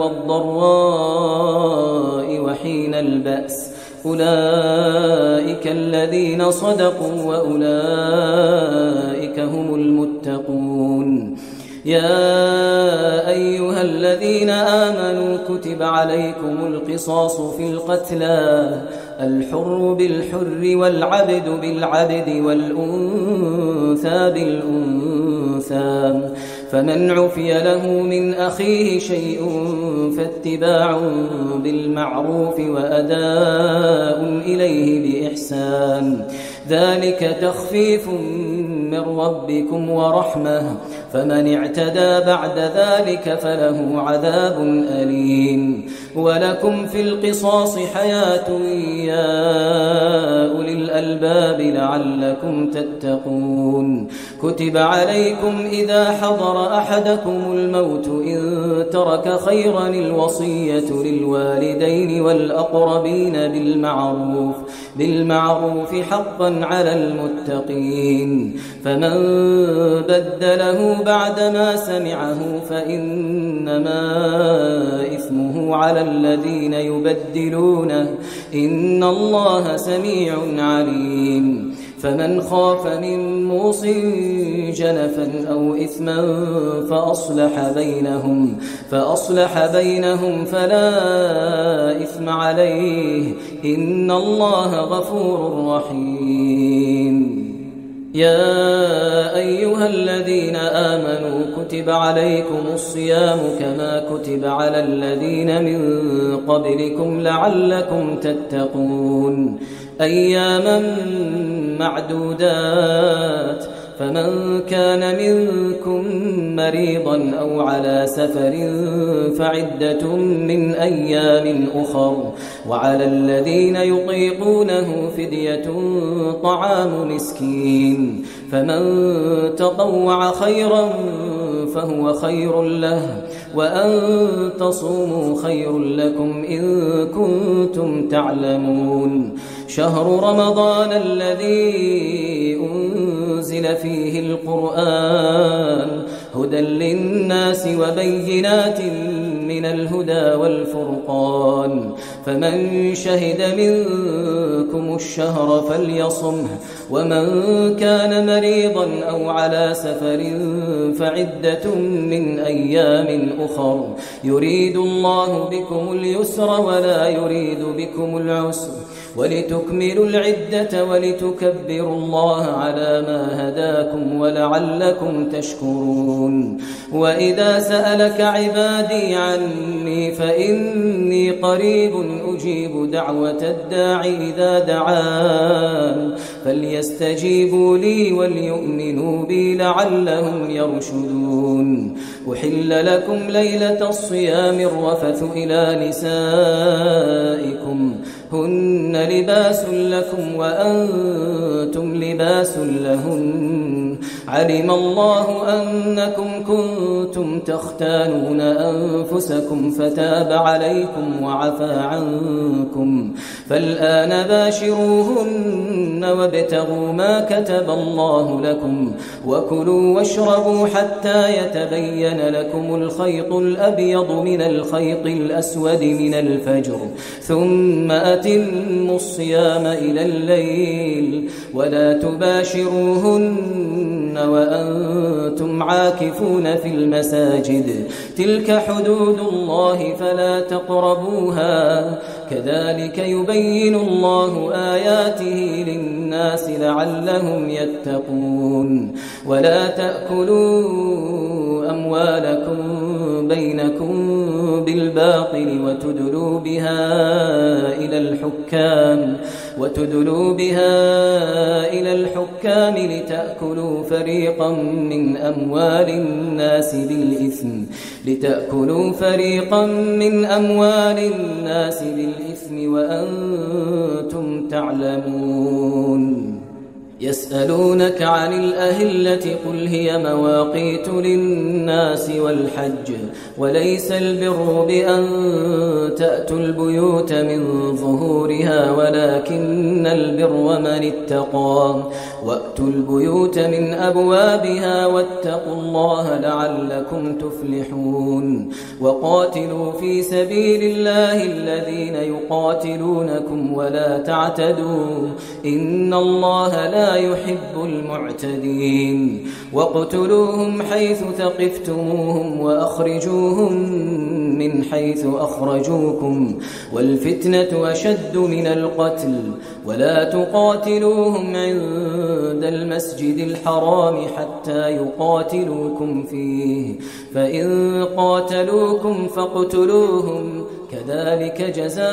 والضراء وحين البأس أولئك الذين صدقوا وأولئك هم المتقون يا أيها الذين آمنوا كتب عليكم القصاص في القتلى الحر بالحر والعبد بالعبد والأنثى بالأنثى فمن عفي له من أخيه شيء فاتباع بالمعروف وأداء إليه بإحسان ذلك تخفيف من ربكم ورحمة فمن اعتدى بعد ذلك فله عذاب أليم ولكم في القصاص حياة يا أولي الألباب لعلكم تتقون كتب عليكم إذا حضر أحدكم الموت إن ترك خيرا الوصية للوالدين والأقربين بالمعروف بالمعروف حقا على المتقين فمن بدله بعدما سمعه فإنما إثمه على الذين يبدلونه إن الله سميع عليم فمن خاف من موص جنفا أو إثما فأصلح بينهم فأصلح بينهم فلا إثم عليه إن الله غفور رحيم. يا أيها الذين آمنوا كتب عليكم الصيام كما كتب على الذين من قبلكم لعلكم تتقون أياما معدودات فمن كان منكم مريضا أو على سفر فعدة من أيام أخر وعلى الذين يطيقونه فدية طعام مسكين فمن تطوع خيرا فهو خير له وأن تصوموا خير لكم إن كنتم تعلمون. شهر رمضان الذي أنزل فيه القرآن هدى للناس وبينات من الهدى والفرقان فمن شهد منكم الشهر فليصمه ومن كان مريضا أو على سفر فعدة من أيام أخر يريد الله بكم اليسر ولا يريد بكم العسر ولتكملوا العدة ولتكبروا الله على ما هداكم ولعلكم تشكرون. وإذا سألك عبادي عني فإني قريب أجيب دعوة الداع إذا دعان فليستجيبوا لي وليؤمنوا بي لعلهم يرشدون. أحل لكم ليلة الصيام الرفث إلى نسائكم هن لباس لكم وأنتم لباس لهن علم الله أنكم كنتم تختانون أنفسكم فتاب عليكم وعفى عنكم فالآن باشروهن وابتغوا ما كتب الله لكم وكلوا واشربوا حتى يتبين لكم الخيط الأبيض من الخيط الأسود من الفجر ثم أتموا الصيام إلى الليل ولا تباشروهن وأنتم عاكفون في المساجد تلك حدود الله فلا تقربوها كذلك يبين الله آياته للناس لعلهم يتقون. ولا تأكلوا أموالكم بينكم بالباطل وتدلوا بها إلى الحكام وتدلوا بها إلى الحكام لتأكلوا فريقا من أموال الناس بالإثم لتأكلوا فريقا من أموال الناس بالإثم وأنتم تعلمون. يسألونك عن الأهلة قل هي مواقيت للناس والحج وليس البر بأن تأتوا البيوت من ظهورها ولكن البر من اتقى وأتوا البيوت من أبوابها واتقوا الله لعلكم تفلحون. وقاتلوا في سبيل الله الذين يقاتلونكم ولا تعتدوا إن الله لا يحب المعتدين. واقتلوهم حيث ثقفتموهم وأخرجوهم من حيث أخرجوكم والفتنة أشد من القتل ولا تقاتلوهم عند المسجد الحرام حتى يقاتلوكم فيه فإن قاتلوكم فاقتلوهم كذلك جزاء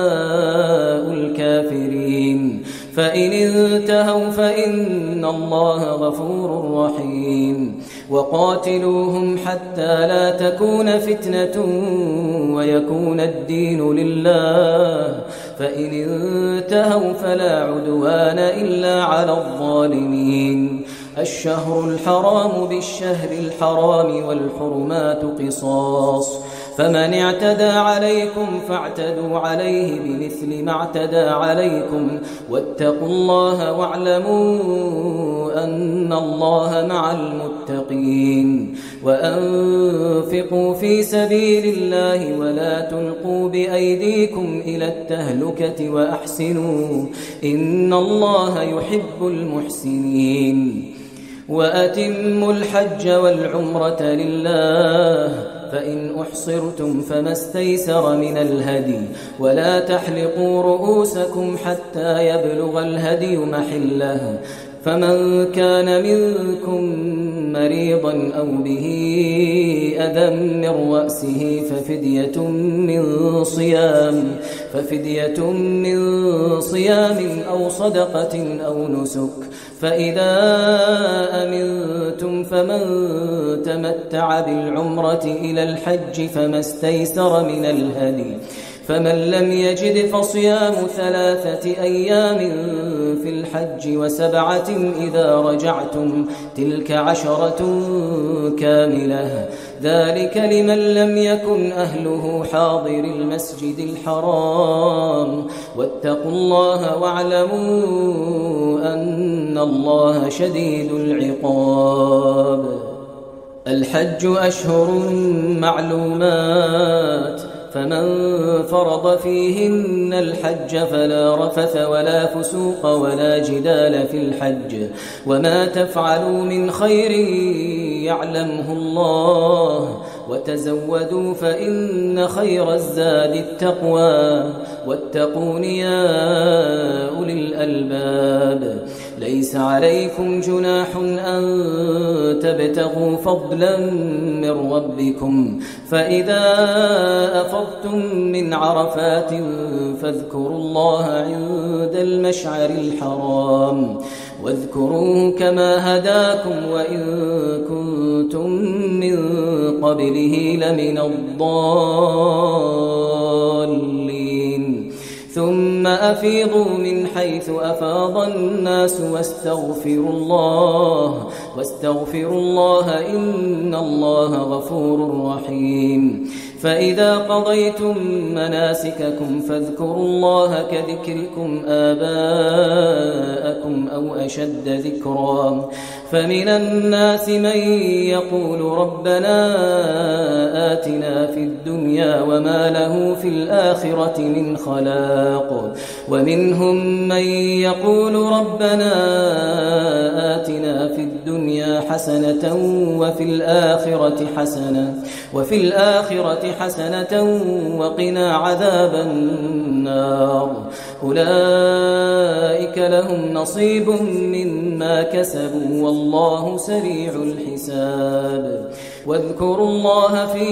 الكافرين. فإن انتهوا فإن الله غفور رحيم. وقاتلوهم حتى لا تكون فتنة ويكون الدين لله فإن انتهوا فلا عدوان إلا على الظالمين. الشهر الحرام بالشهر الحرام والحرمات قصاص فمن اعتدى عليكم فاعتدوا عليه بمثل ما اعتدى عليكم واتقوا الله واعلموا أن الله مع المتقين وأنفقوا في سبيل الله ولا تلقوا بأيديكم إلى التهلكة وأحسنوا إن الله يحب المحسنين وأتموا الحج والعمرة لله فإن أحصرتم فما استيسر من الهدي ولا تحلقوا رؤوسكم حتى يبلغ الهدي محله فمن كان منكم مريضا أو به أذى من رأسه ففدية من صيام ففدية من صيام أو صدقة أو نسك فإذا أمنتم فمن تمتع بالعمرة إلى الحج فما استيسر من الهدي فمن لم يجد فصيام ثلاثة أيام في الحج وسبعة إذا رجعتم تلك عشرة كاملة ذلك لمن لم يكن أهله حاضر المسجد الحرام واتقوا الله واعلموا أن الله شديد العقاب الحج أشهر معلومات فمن فرض فيهن الحج فلا رفث ولا فسوق ولا جدال في الحج وما تفعلوا من خير يعلمه الله وتزودوا فإن خير الزاد التقوى واتقون يا أولي الألباب ليس عليكم جناح أن تبتغوا فضلا من ربكم فإذا أفضتم من عرفات فاذكروا الله عند المشعر الحرام واذكروه كما هداكم وإن كنتم من قبله لمن الضالين ثم أفيضوا من حيث أفاض الناس واستغفروا الله واستغفروا الله إن الله غفور رحيم فإذا قضيتم مناسككم فاذكروا الله كذكركم آباءكم أو أشد ذكرا فمن الناس من يقول ربنا آتنا في الدنيا وما له في الآخرة من خلاق ومنهم من يقول ربنا آتنا في الدنيا حسنة وفي الآخرة حسنة وفي الآخرة حسنة وقنا عذاب النار أولئك لهم نصيب مما كسبوا والله سريع الحساب واذكروا الله في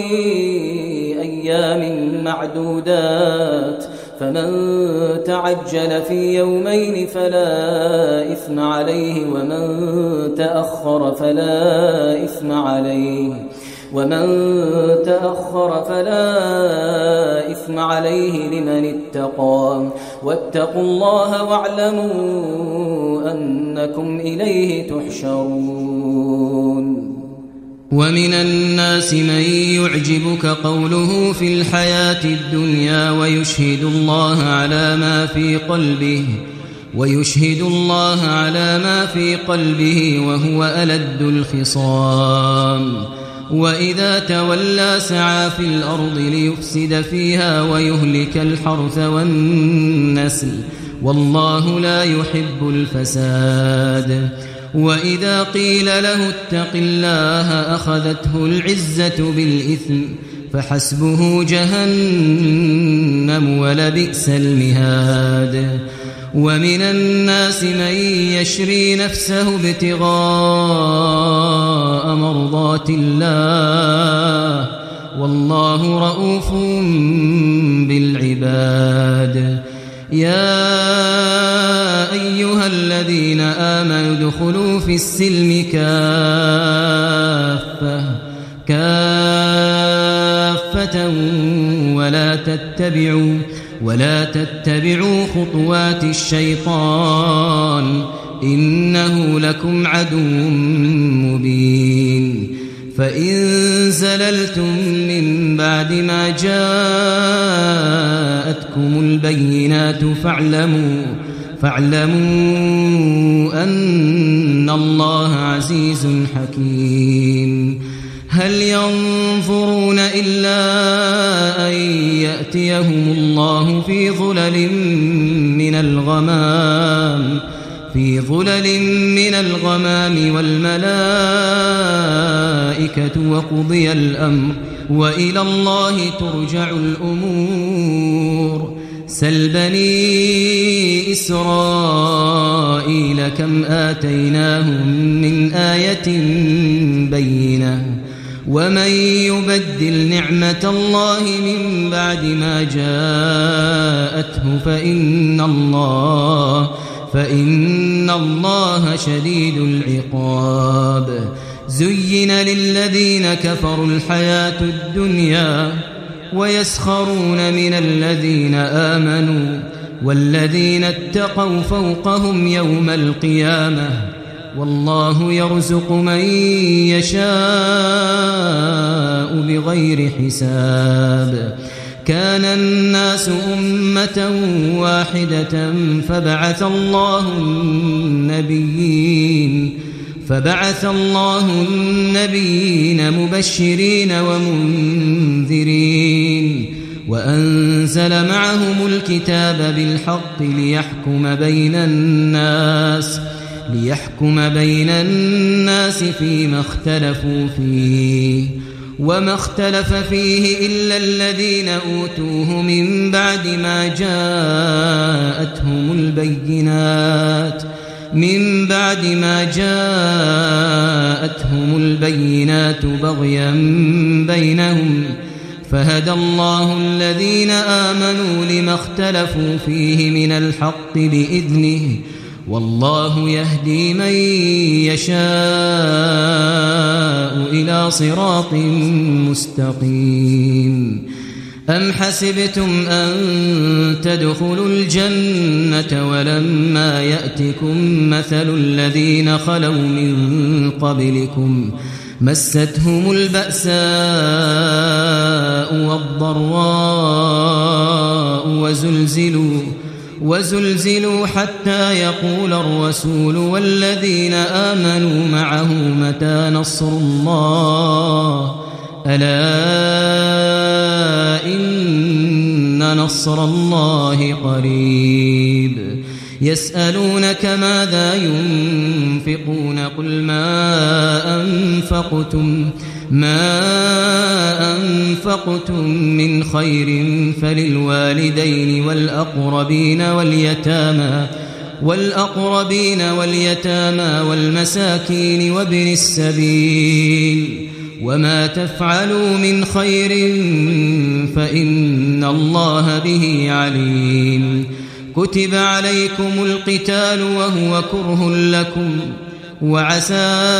أيام معدودات فمن تعجل في يومين فلا إثم عليه ومن تأخر فلا إثم عليه ومن تأخر فلا إثم عليه لمن اتقى واتقوا الله واعلموا أنكم إليه تحشرون ومن الناس من يعجبك قوله في الحياة الدنيا ويشهد الله على ما في قلبه ويشهد الله على ما في قلبه وهو ألد الخصام وإذا تولى سعى في الأرض ليفسد فيها ويهلك الحرث والنسل والله لا يحب الفساد وإذا قيل له اتق الله أخذته العزة بالإثم فحسبه جهنم ولبئس المهاد ومن الناس من يشري نفسه ابتغاء مرضات الله والله رؤوف بالعباد يا أيها الذين آمنوا ادخلوا في السلم كافة كافة ولا تتبعوا ولا تتبعوا خطوات الشيطان إنه لكم عدو مبين فإن زللتم من بعد ما جاءتكم البينات فاعلموا فاعلموا أن الله عزيز حكيم. هل ينظرون إلا أن يأتيهم الله في ظلل من الغمام في ظلل من الغمام والملائكة وقضي الأمر وإلى الله ترجع الأمور. سل بني إسرائيل كم آتيناهم من آية بينة ومن يبدل نعمة الله من بعد ما جاءته فإن الله فإن الله شديد العقاب. زين للذين كفروا الحياة الدنيا ويسخرون من الذين آمنوا والذين اتقوا فوقهم يوم القيامة والله يرزق من يشاء بغير حساب. كان الناس أمة واحدة فبعث الله النبيين فبعث الله النبيين مبشرين ومنذرين وأنزل معهم الكتاب بالحق ليحكم بين الناس ليحكم بين الناس فيما اختلفوا فيه وما اختلف فيه إلا الذين أوتوه من بعد ما جاءتهم البينات من بعد ما جاءتهم البينات بغيا بينهم فهدى الله الذين آمنوا لما اختلفوا فيه من الحق بإذنه والله يهدي من يشاء إلى صراط مستقيم. أم حسبتم أن تدخلوا الجنة ولما يأتكم مثل الذين خلوا من قبلكم مستهم البأساء والضراء وزلزلوا وزلزلوا حتى يقول الرسول والذين آمنوا معه متى نصر الله ألا إن نصر الله قريب. يسألونك ماذا ينفقون قل ما أنفقتم ما أنفقتم من خير فللوالدين والأقربين واليتامى والأقربين واليتامى والمساكين وابن السبيل وما تفعلوا من خير فإن الله به عليم. كتب عليكم القتال وهو كره لكم وعسى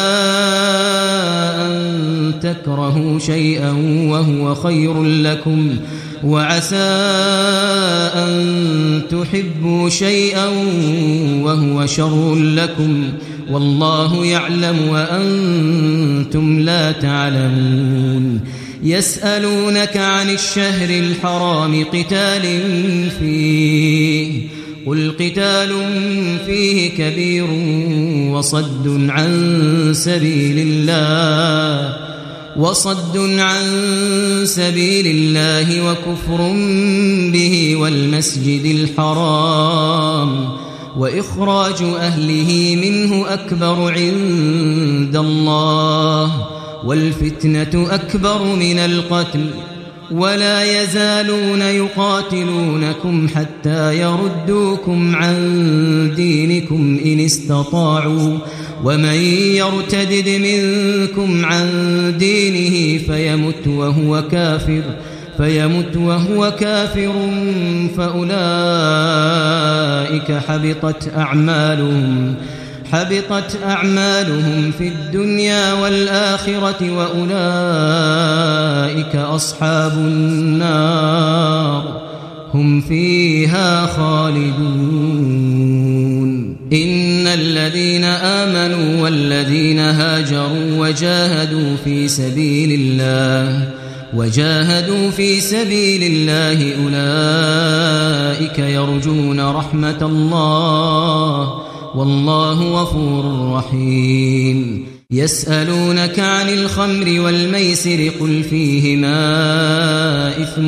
أن تكرهوا شيئا وهو خير لكم وعسى أن تحبوا شيئا وهو شر لكم والله يعلم وأنتم لا تعلمون. يسألونك عن الشهر الحرام قتال فيه قل قتال فيه كبير وصد عن سبيل الله وصد عن سبيل الله وكفر به والمسجد الحرام وإخراج أهله منه أكبر عند الله والفتنة أكبر من القتل ولا يزالون يقاتلونكم حتى يردوكم عن دينكم إن استطاعوا ومن يرتدد منكم عن دينه فيمت وهو كافر فيمت وهو كافر فأولئك حبطت أعمالهم حبطت أعمالهم في الدنيا والآخرة وأولئك أصحاب النار هم فيها خالدون. إن الذين آمنوا والذين هاجروا وجاهدوا في سبيل الله وجاهدوا في سبيل الله أولئك يرجون رحمة الله والله غفور رحيم. يسألونك عن الخمر والميسر قل فيهما إثم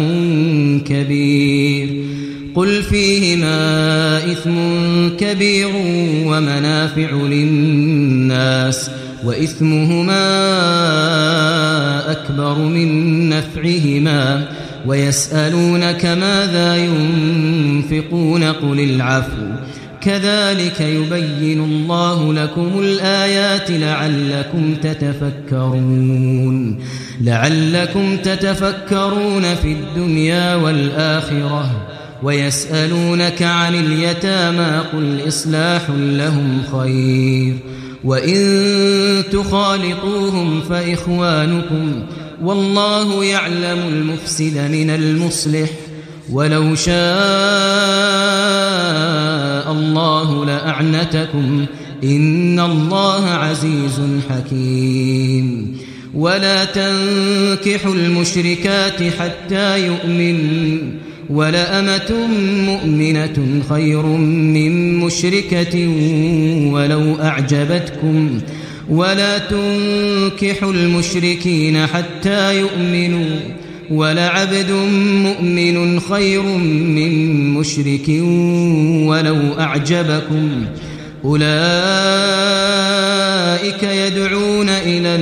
كبير قل فيهما إثم كبير ومنافع للناس وإثمهما أكبر من نفعهما ويسألونك ماذا ينفقون قل العفو كذلك يبين الله لكم الآيات لعلكم تتفكرون لعلكم تتفكرون في الدنيا والآخرة. ويسألونك عن اليتامى قل إصلاح لهم خير وإن تخالطوهم فإخوانكم والله يعلم المفسد من المصلح ولو شاء الله لأعنتكم إن الله عزيز حكيم. ولا تنكحوا المشركات حتى يؤمنوا ولأمة مؤمنة خير من مشركة ولو أعجبتكم ولا تنكحوا المشركين حتى يؤمنوا ولعبد مؤمن خير من مشرك ولو أعجبكم أولئك يدعون إلى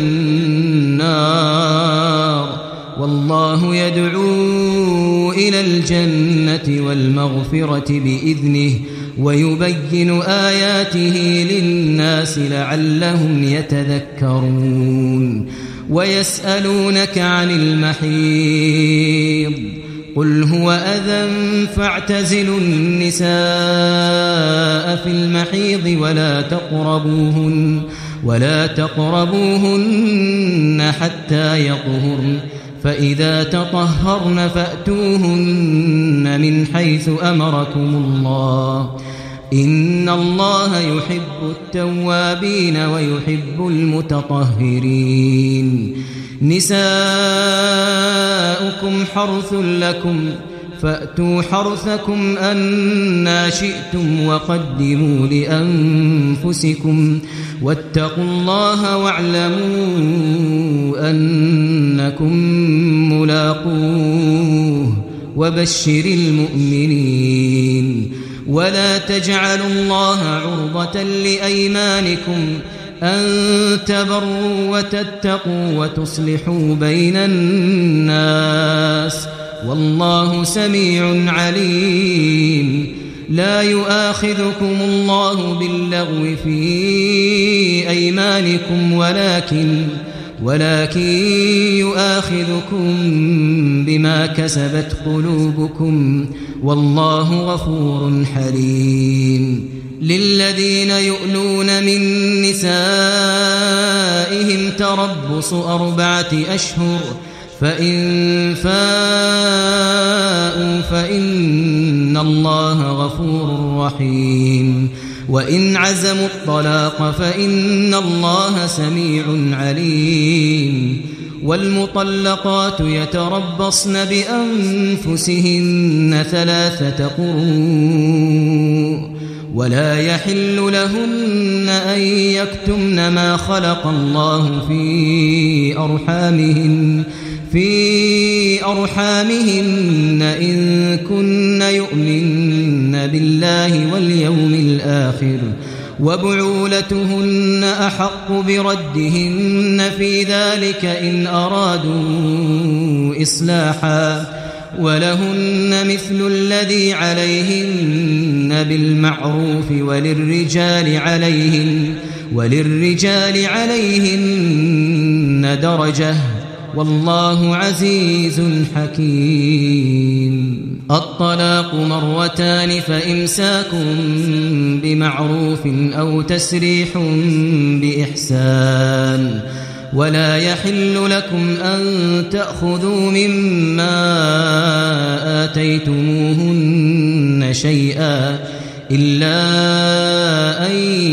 النار والله يدعو إلى الجنة والمغفرة بإذنه ويبين آياته للناس لعلهم يتذكرون. ويسألونك عن المحيض قل هو أذى فاعتزلوا النساء في المحيض ولا تقربوهن ولا تقربوهن حتى يطهرن فإذا تطهرن فأتوهن من حيث أمركم الله إن الله يحب التوابين ويحب المتطهرين. نساؤكم حرث لكم فأتوا حرثكم أنى شئتم وقدموا لأنفسكم واتقوا الله واعلموا أنكم ملاقوه وبشر المؤمنين. ولا تجعلوا الله عرضة لأيمانكم أن تبروا وتتقوا وتصلحوا بين الناس والله سميع عليم. لا يؤاخذكم الله باللغو في أيمانكم ولكن ولكن يؤاخذكم بما كسبت قلوبكم والله غفور حليم. للذين يؤلون من نسائهم تربص أربعة أشهر فإن فاءوا فإن الله غفور رحيم. وإن عزموا الطلاق فإن الله سميع عليم. والمطلقات يتربصن بأنفسهن ثلاثة قروء ولا يحل لهن أن يكتمن ما خلق الله في أرحامهن في أرحامهن إن كن يؤمن بالله واليوم الآخر وبعولتهن أحق بردهن في ذلك إن أرادوا إصلاحا ولهن مثل الذي عليهن بالمعروف وللرجال عليهن وللرجال عليهن درجة والله عزيز حكيم. الطلاق مرتان فإمساك بمعروف أو تسريح بإحسان ولا يحل لكم أن تأخذوا مما آتيتموهن شيئا إلا أن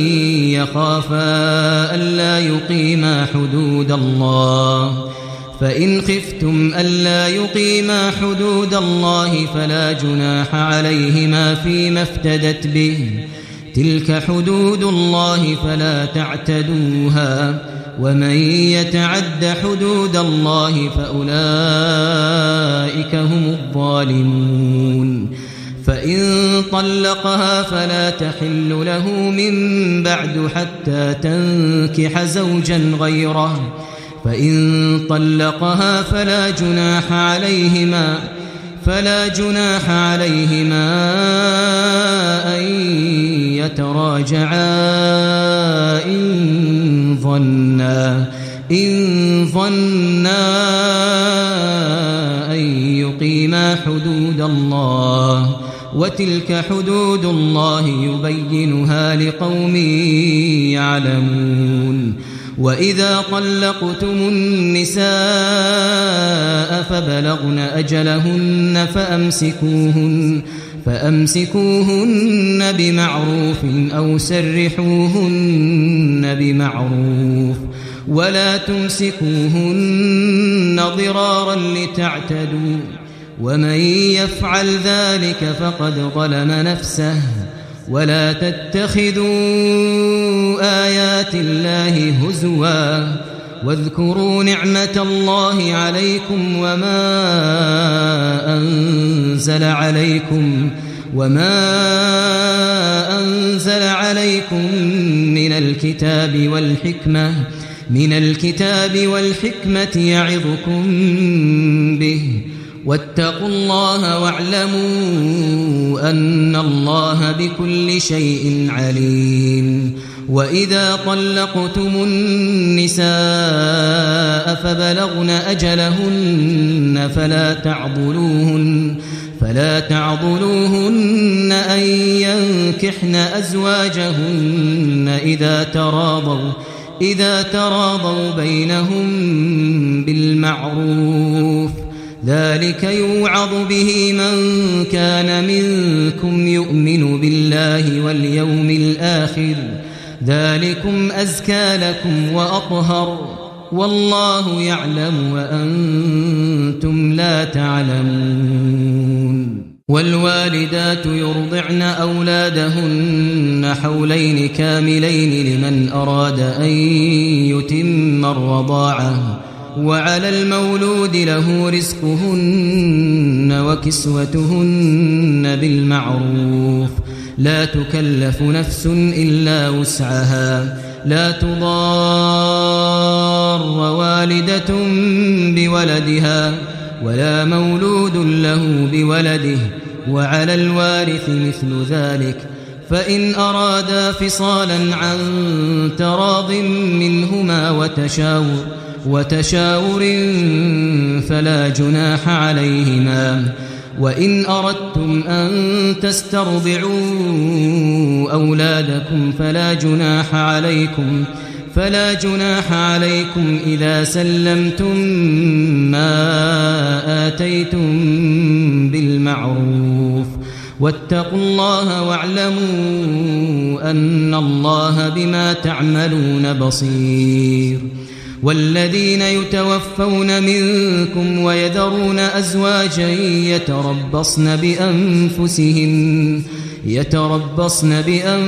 يخافا ألا يقيما حدود الله فإن خفتم ألا يقيما حدود الله فلا جناح عليهما فيما افتدت به تلك حدود الله فلا تعتدوها ومن يتعد حدود الله فأولئك هم الظالمون فإن طلقها فلا تحل له من بعد حتى تنكح زوجا غيره فإن طلقها فلا جناح عليهما فلا جناح عليهما أن يتراجعا إن ظنا إن ظنا أن يقيما حدود الله وتلك حدود الله يبينها لقوم يعلمون وإذا طلقتم النساء فبلغن أجلهن فأمسكوهن فأمسكوهن بمعروف أو سرحوهن بمعروف ولا تمسكوهن ضرارا لتعتدوا ومن يفعل ذلك فقد ظلم نفسه ولا تتخذوا آيات الله هزوا واذكروا نعمة الله عليكم وما أنزل عليكم وما أنزل عليكم من الكتاب والحكمة من الكتاب والحكمة يعظكم به واتقوا الله واعلموا أن الله بكل شيء عليم وإذا طلقتم النساء فبلغن أجلهن فلا تعضلوهن فلا تعضلوهن أن ينكحن أزواجهن إذا تراضوا إذا تراضوا بينهم بالمعروف ذلك يوعظ به من كان منكم يؤمن بالله واليوم الآخر ذلكم أزكى لكم وأطهر والله يعلم وأنتم لا تعلمون والوالدات يرضعن أولادهن حولين كاملين لمن أراد أن يتم الرضاعة وعلى المولود له رزقهن وكسوتهن بالمعروف لا تكلف نفس إلا وسعها لا تضار والدة بولدها ولا مولود له بولده وعلى الوارث مثل ذلك فإن أرادا فصالا عن تراض منهما وتشاور وتشاور فلا جناح عليهما وإن أردتم أن تسترضعوا أولادكم فلا جناح عليكم فلا جناح عليكم إذا سلمتم ما آتيتم بالمعروف واتقوا الله واعلموا أن الله بما تعملون بصير والذين يتوفون منكم ويذرون أزواجا يتربصن بأنفسهن يتربصن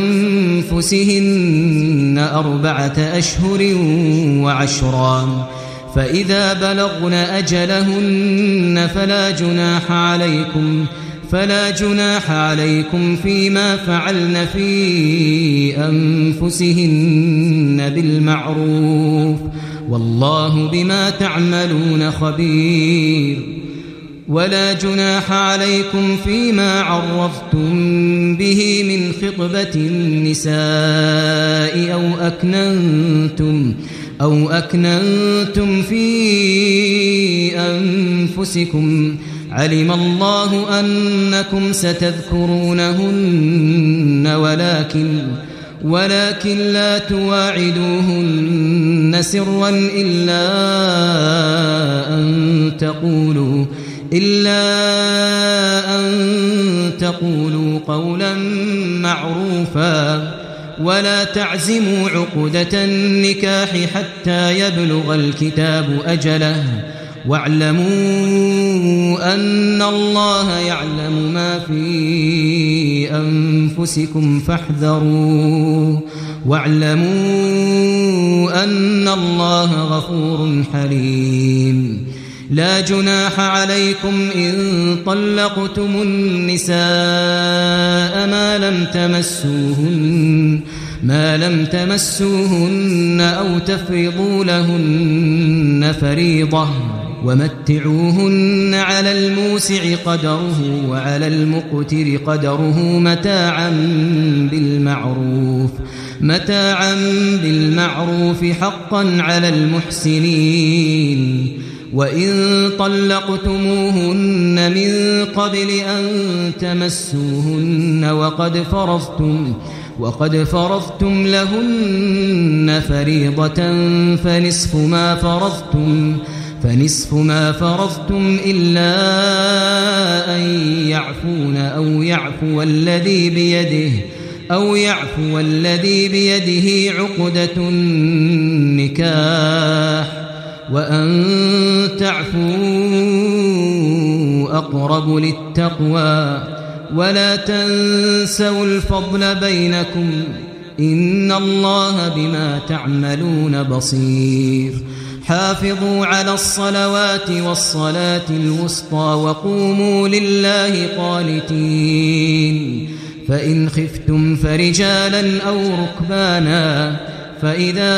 بأنفسهن أربعة أشهر وعشرا فإذا بلغن أجلهن فلا جناح عليكم فلا جناح عليكم فيما فعلن في أنفسهن بالمعروف والله بما تعملون خبير ولا جناح عليكم فيما عرفتم به من خطبة النساء أو أكننتم أو أكننتم في أنفسكم علم الله أنكم ستذكرونهن ولكن ولكن لا تواعدوهن سرا إلا أن تقولوا إلا أن تقولوا قولا معروفا ولا تعزموا عقدة النكاح حتى يبلغ الكتاب أجله واعلموا أن الله يعلم ما في أنفسكم فاحذروه واعلموا أن الله غفور حليم لا جناح عليكم إن طلقتم النساء ما لم تمسوهن ما لم تمسوهن أو تفرضوا لهن فريضة ومتعوهن على الموسع قدره وعلى المقتر قدره متاعا بالمعروف متاعا بالمعروف حقا على المحسنين وإن طلقتموهن من قبل أن تمسوهن وقد فرضتم وقد فرضتم لهن فريضة فنصف ما فرضتم فنصف ما فرضتم إلا أن يعفون أو يعفو الذي بيده أو يعفو الذي بيده عقدة النكاح وأن تعفوا أقرب للتقوى ولا تنسوا الفضل بينكم إن الله بما تعملون بصير حافظوا على الصلوات والصلاة الوسطى وقوموا لله قانتين فإن خفتم فرجالا أو ركبانا فإذا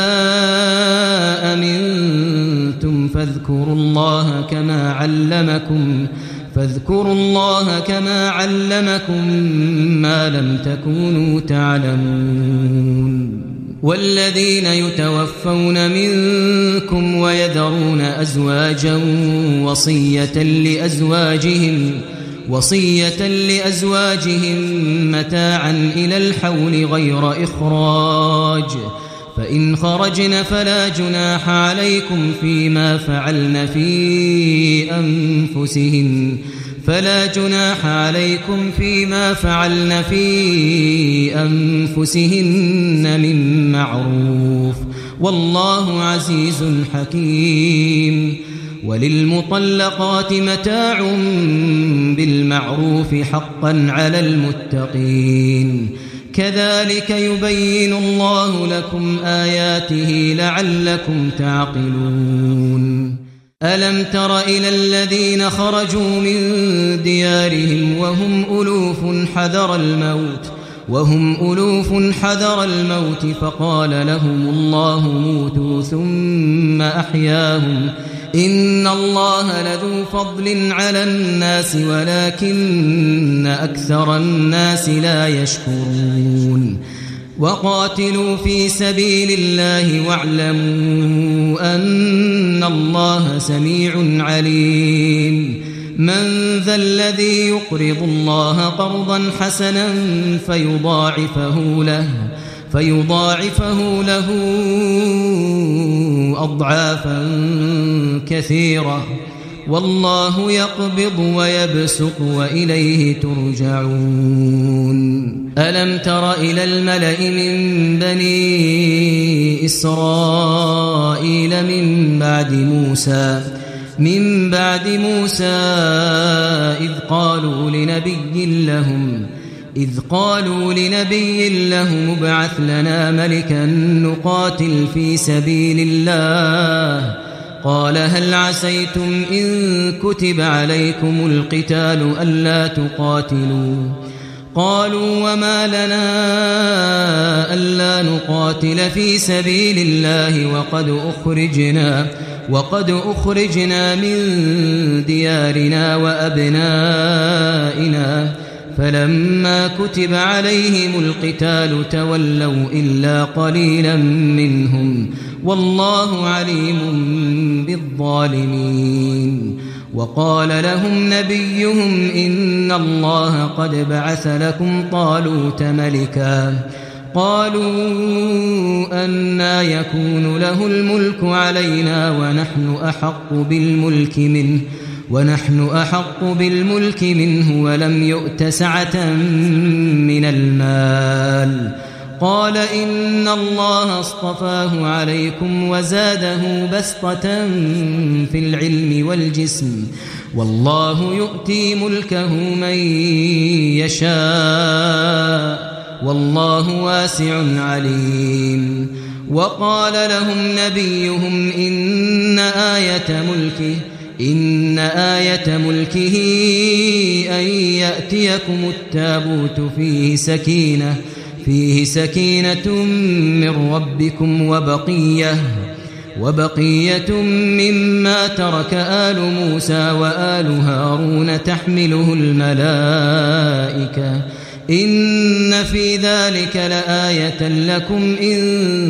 أمنتم فاذكروا الله كما علمكم فاذكروا الله كما علمكم ما لم تكونوا تعلمون والذين يتوفون منكم ويذرون أزواجا وصية لأزواجهم وصية لأزواجهم متاعا إلى الحول غير إخراج فإن خرجن فلا جناح عليكم فيما فعلن في أنفسهن فلا جناح عليكم فيما فعلن في أنفسهن من معروف والله عزيز حكيم وللمطلقات متاع بالمعروف حقا على المتقين كذلك يبين الله لكم آياته لعلكم تعقلون ألم تر إلى الذين خرجوا من ديارهم وهم ألوف حذر الموت وهم ألوف حذر الموت فقال لهم الله موتوا ثم أحياهم إن الله لذو فضل على الناس ولكن أكثر الناس لا يشكرون وقاتلوا في سبيل الله واعلموا أن الله سميع عليم من ذا الذي يقرض الله قرضا حسنا فيضاعفه له فيضاعفه له أضعافا كثيرة والله يقبض ويبسط وإليه ترجعون ألم تر إلى الملأ من بني إسرائيل من بعد موسى من بعد موسى إذ قالوا لنبي لهم إذ قالوا لنبي لهم ابعث لنا ملكا نقاتل في سبيل الله قال هل عسيتم إن كتب عليكم القتال ألا تقاتلوا قالوا وما لنا ألا نقاتل في سبيل الله وقد أخرجنا وقد أخرجنا من ديارنا وأبنائنا فلما كتب عليهم القتال تولوا إلا قليلا منهم والله عليم بالظالمين وقال لهم نبيهم إن الله قد بعث لكم طالوت ملكا قالوا أنى يكون له الملك علينا ونحن أحق بالملك منه ونحن أحق بالملك منه ولم يؤت سعة من المال. قال إن الله اصطفاه عليكم وزاده بسطة في العلم والجسم والله يؤتي ملكه من يشاء والله واسع عليم. وقال لهم نبيهم إن آية ملكه إن آية ملكه أن يأتيكم التابوت فيه سكينة فيه سكينة من ربكم وبقية وبقية مما ترك آل موسى وآل هارون تحمله الملائكة إن في ذلك لآية لكم إن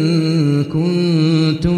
كنتم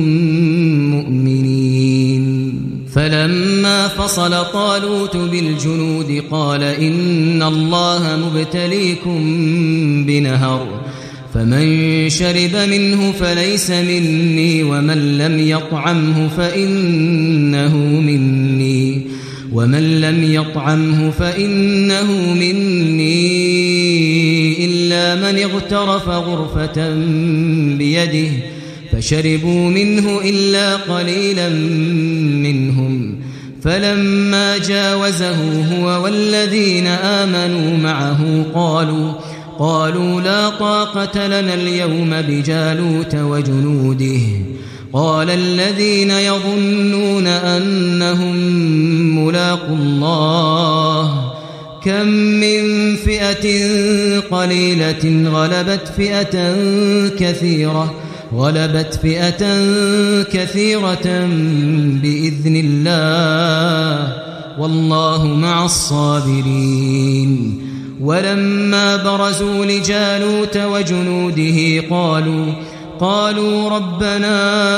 مؤمنين. فلما فصل طالوت بالجنود قال إن الله مبتليكم بنهر فمن شرب منه فليس مني ومن لم يطعمه فإنه مني ومن لم يطعمه فإنه مني إلا من اغترف غرفة بيده فشربوا منه إلا قليلا منهم. فلما جاوزه هو والذين آمنوا معه قالوا قالوا لا طاقة لنا اليوم بجالوت وجنوده. قال الذين يظنون أنهم ملاقو الله كم من فئة قليلة غلبت فئة كثيرة غلبت فئة كثيرة بإذن الله والله مع الصابرين. ولما برزوا لجالوت وجنوده قالوا قالوا ربنا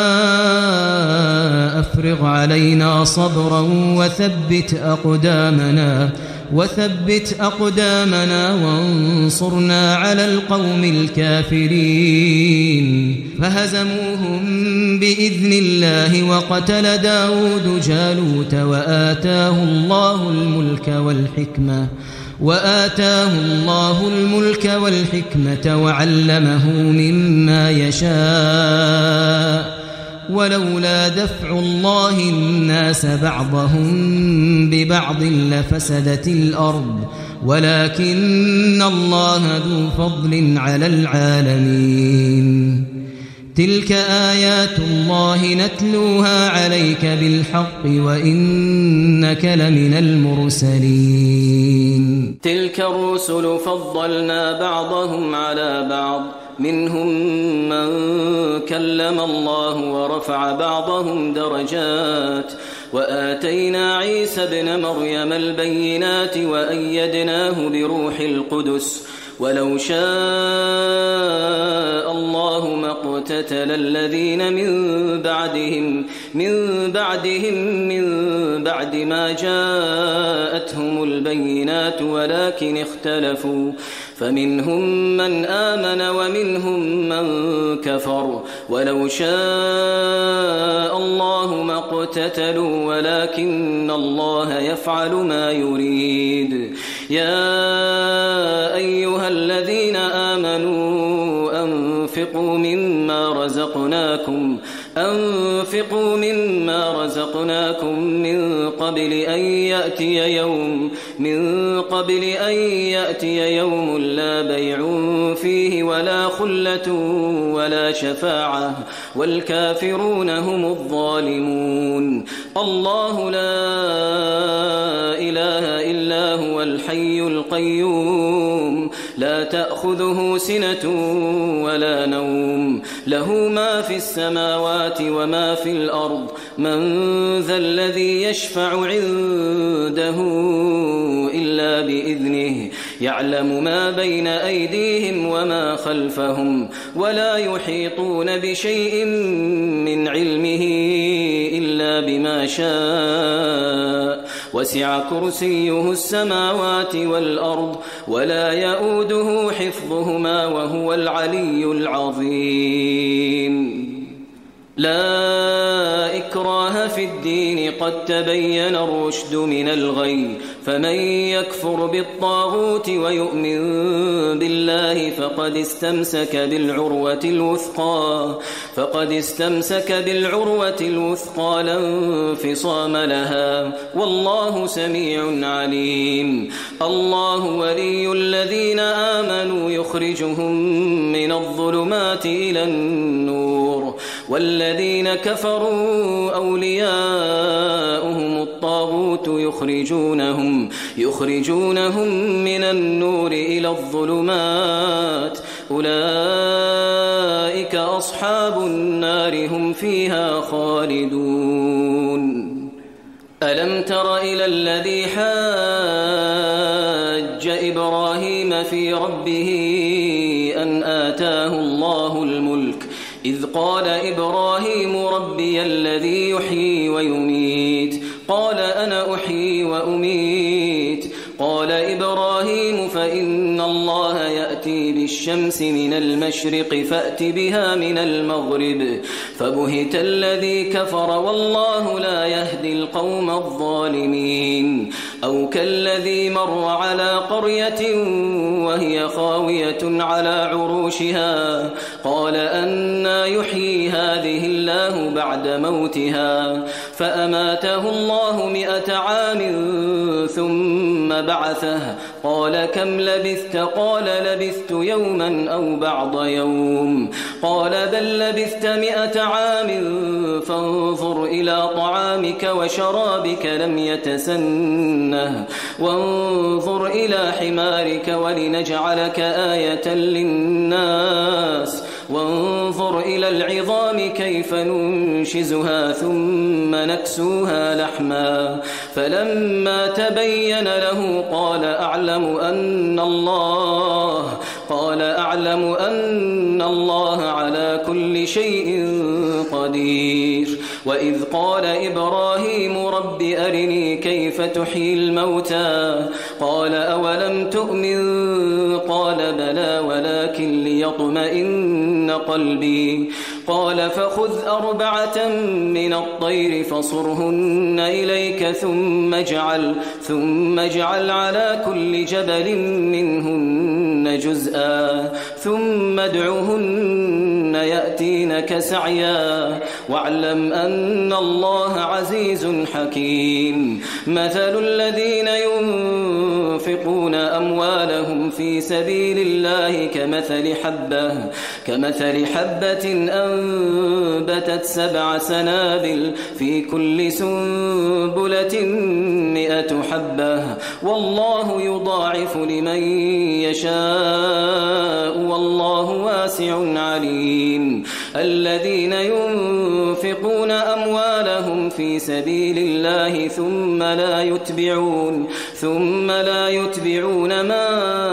أفرغ علينا صبرا وثبت أقدامنا وثبت أقدامنا وانصرنا على القوم الكافرين. فهزموهم بإذن الله وقتل داود جالوت وآتاه الله الملك والحكمة وآتاه الله الملك والحكمة وعلمه مما يشاء ولولا دفع الله الناس بعضهم ببعض لفسدت الأرض ولكن الله ذو فضل على العالمين. تلك آيات الله نتلوها عليك بالحق وإنك لمن المرسلين. تلك الرسل فضلنا بعضهم على بعض منهم من كلم الله ورفع بعضهم درجات وآتينا عيسى ابن مريم البينات وأيدناه بروح القدس ولو شاء الله ما اقتتل الذين من بعدهم من بعدهم من بعد ما جاءتهم البينات ولكن اختلفوا فمنهم من آمن ومنهم من كفر ولو شاء الله ما اقتتلوا ولكن الله يفعل ما يريد. يا أيها الذين آمنوا أنفقوا مما رزقناكم أنفقوا مما رزقناكم من قبل أن يأتي يوم من قبل أن يأتي يوم لا بيع فيه ولا خلة ولا شفاعة والكافرون هم الظالمون. الله لا إله إلا هو الحي القيوم لا تأخذه سنة ولا نوم له ما في السماوات وما في الأرض من ذا الذي يشفع عنده إلا بإذنه يعلم ما بين أيديهم وما خلفهم ولا يحيطون بشيء من علمه إلا بما شاء وسع كرسيه السماوات والأرض ولا يؤوده حفظهما وهو العلي العظيم. لا إكراه في الدين قد تبين الرشد من الغي فمن يكفر بالطاغوت ويؤمن بالله فقد استمسك بالعروة الوثقى فقد استمسك بالعروة الوثقى لا انفصام لها والله سميع عليم. الله ولي الذين آمنوا يخرجهم من الظلمات إلى النور والذين كفروا أولياؤهم الطاغوت يخرجونهم يخرجونهم من النور إلى الظلمات أولئك أصحاب النار هم فيها خالدون. ألم تر إلى الذي حاج إبراهيم في ربه أن آتاه الله الملك إذ قال إبراهيم ربي الذي يحيي ويميت قال أنا أحيي وأميت قال إبراهيم فإن الله يأتي بالشمس من المشرق فأت بها من المغرب فبهت الذي كفر والله لا يهدي القوم الظالمين. أو كالذي مر على قرية وهي خاوية على عروشها قال أنى يحيي هذه الله بعد موتها فأماته الله مئة عام ثم بعثه قال كم لبثت قال لبثت يوما أو بعض يوم قال بل لبثت مئة عام فانظر إلى طعامك وشرابك لم يتسنه وانظر إلى حمارك ولنجعلك آية للناس وانظر إلى العظام كيف ننشزها ثم نكسوها لحما فلما تبين له قال أعلم أن الله قال أعلم أن الله على كل شيء قدير. وإذ قال إبراهيم رب أرني كيف تحيي الموتى قال أولم تؤمن قال بلى ولكن ليطمئن قلبي قال فخذ أربعة من الطير فصرهن إليك ثم اجعل ثم اجعل على كل جبل منهن جزءا ثم ادعهن يأتينك سعيا واعلم أن الله عزيز حكيم. مثل الذين ينفقون أموالهم في سبيل الله كمثل حبة كمثل حبة أنبتت سبع سنابل في كل سنبلة مئة حبة والله يضاعف لمن يشاء والله واسع عليم. الذين ينفقون أموالهم في سبيل الله ثم لا يتبعون ثم لا يتبعون ما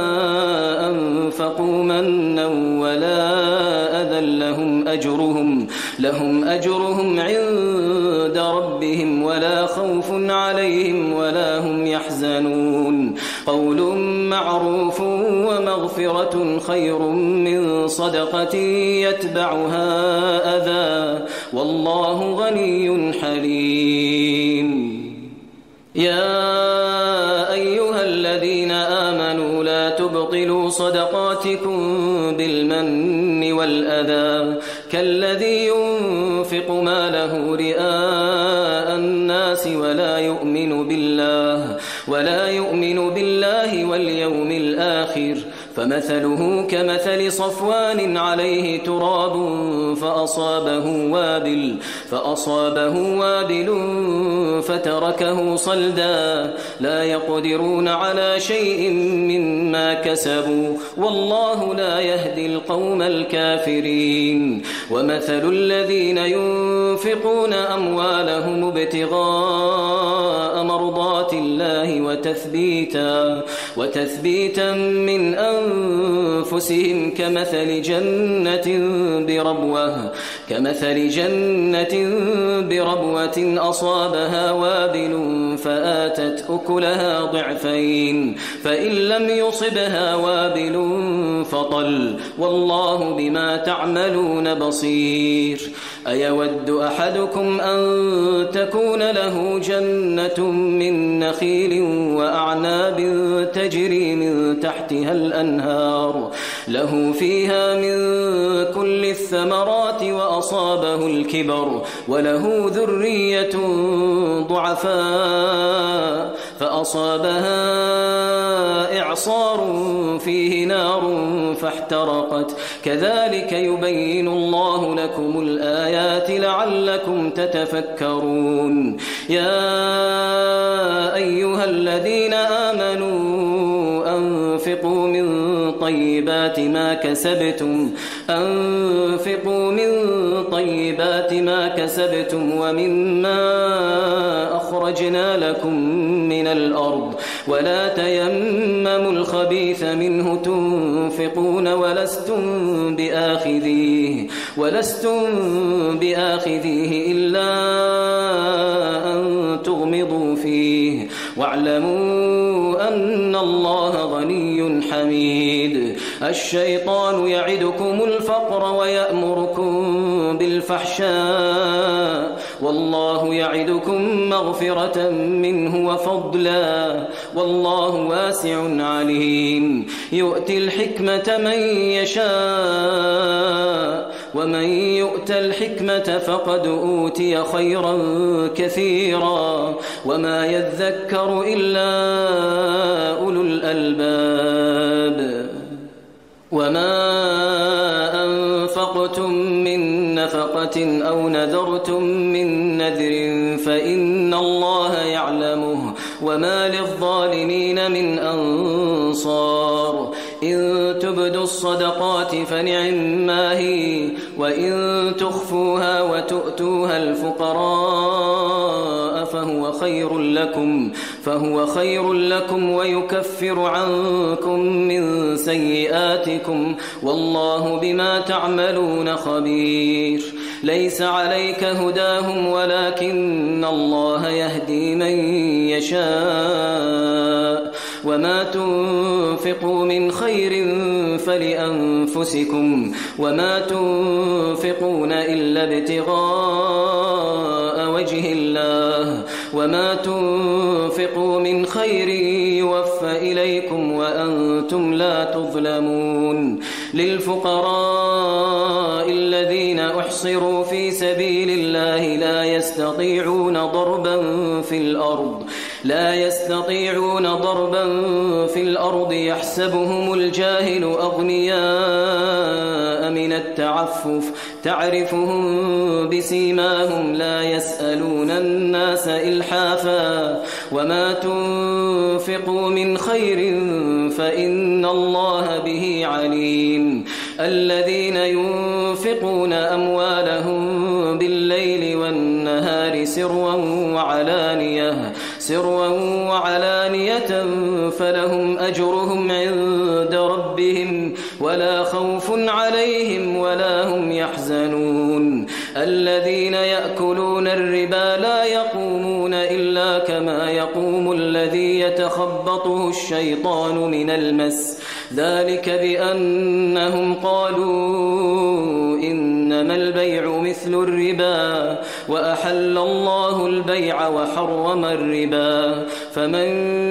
أنفقوا منا ولا أذى لهم أجرهم لهم أجرهم عند ربهم ولا خوف عليهم ولا هم يحزنون. قول معروف ومغفرة خير من صدقة يتبعها أذى والله غني حليم. يا أيها الذين آمنوا لا تبطلوا صدقاتكم بالمن والأذى كالذي ينفق ماله رئاء الناس ولا يؤمن بالله ولا يؤمن بالله واليوم الآخر فمثله كمثل صفوان عليه تراب فأصابه وابل فأصابه وابل فتركه صلدا لا يقدرون على شيء مما كسبوا والله لا يهدي القوم الكافرين. ومثل الذين ينفقون أموالهم ابتغاء مرضات الله وتثبيتا وتثبيتا من أنفسهم كمثل جنة بربوة كمثل جنة بربوة أصابها وابل فآتت أكلها ضعفين فإن لم يصبها وابل فطل والله بما تعملون بصير أيود أحدكم أن تكون له جنة من نخيل وأعناب تجري من تحتها الأنهار له فيها من كل الثمرات وأصابه الكبر وله ذرية ضعفاء فأصابها إعصار فيه نار فاحترقت كذلك يبين الله لكم الآيات لعلكم تتفكرون يا أيها الذين آمنوا أنفقوا من طيبات ما كسبتم أنفقوا من طيبات ما كسبتم ومما أخرجنا لكم من الأرض ولا تيمموا الخبيث منه تنفقون ولستم بآخذيه ولستم بآخذيه إلا أن تغمضوا فيه واعلموا أن الله غني حميد الشيطان يعدكم الفقر ويأمركم بالفحشاء والله يعدكم مغفرة منه وفضلا والله واسع عليم يؤتي الحكمة من يشاء ومن يؤت الحكمة فقد أوتي خيرا كثيرا وما يذكر إلا أولو الألباب وما أنفقتم من نفقة أو نذرتم من نذر فإن الله يعلمه وما للظالمين من أنصار إن تبدوا الصدقات فنعما هي وإن تخفوها وتؤتوها الفقراء فهو خير لكم فهو خير لكم ويكفر عنكم من سيئاتكم والله بما تعملون خبير ليس عليك هداهم ولكن الله يهدي من يشاء وما تنفقوا من خير فلأنفسكم وما تنفقون إلا ابتغاء وجه الله وما تنفقوا من خير يوفى إليكم وأنتم لا تظلمون للفقراء الذين أحصروا في سبيل الله لا يستطيعون ضربا في الأرض لا يستطيعون ضربا في الأرض يحسبهم الجاهل أغنياء من التعفف تعرفهم بسيماهم لا يسألون الناس إلحافا وما تنفقوا من خير فإن الله به عليم الذين ينفقون أموالهم بالليل والنهار سرا وعلانية سرا وعلانية فلهم أجرهم عند ربهم ولا خوف عليهم ولا هم يحزنون الذين يأكلون الربا لا يقومون إلا كما يقوم الذي يتخبطه الشيطان من المس ذلك بأنهم قالوا إنما البيع مثل الربا وأحل الله البيع وحرم الربا فمن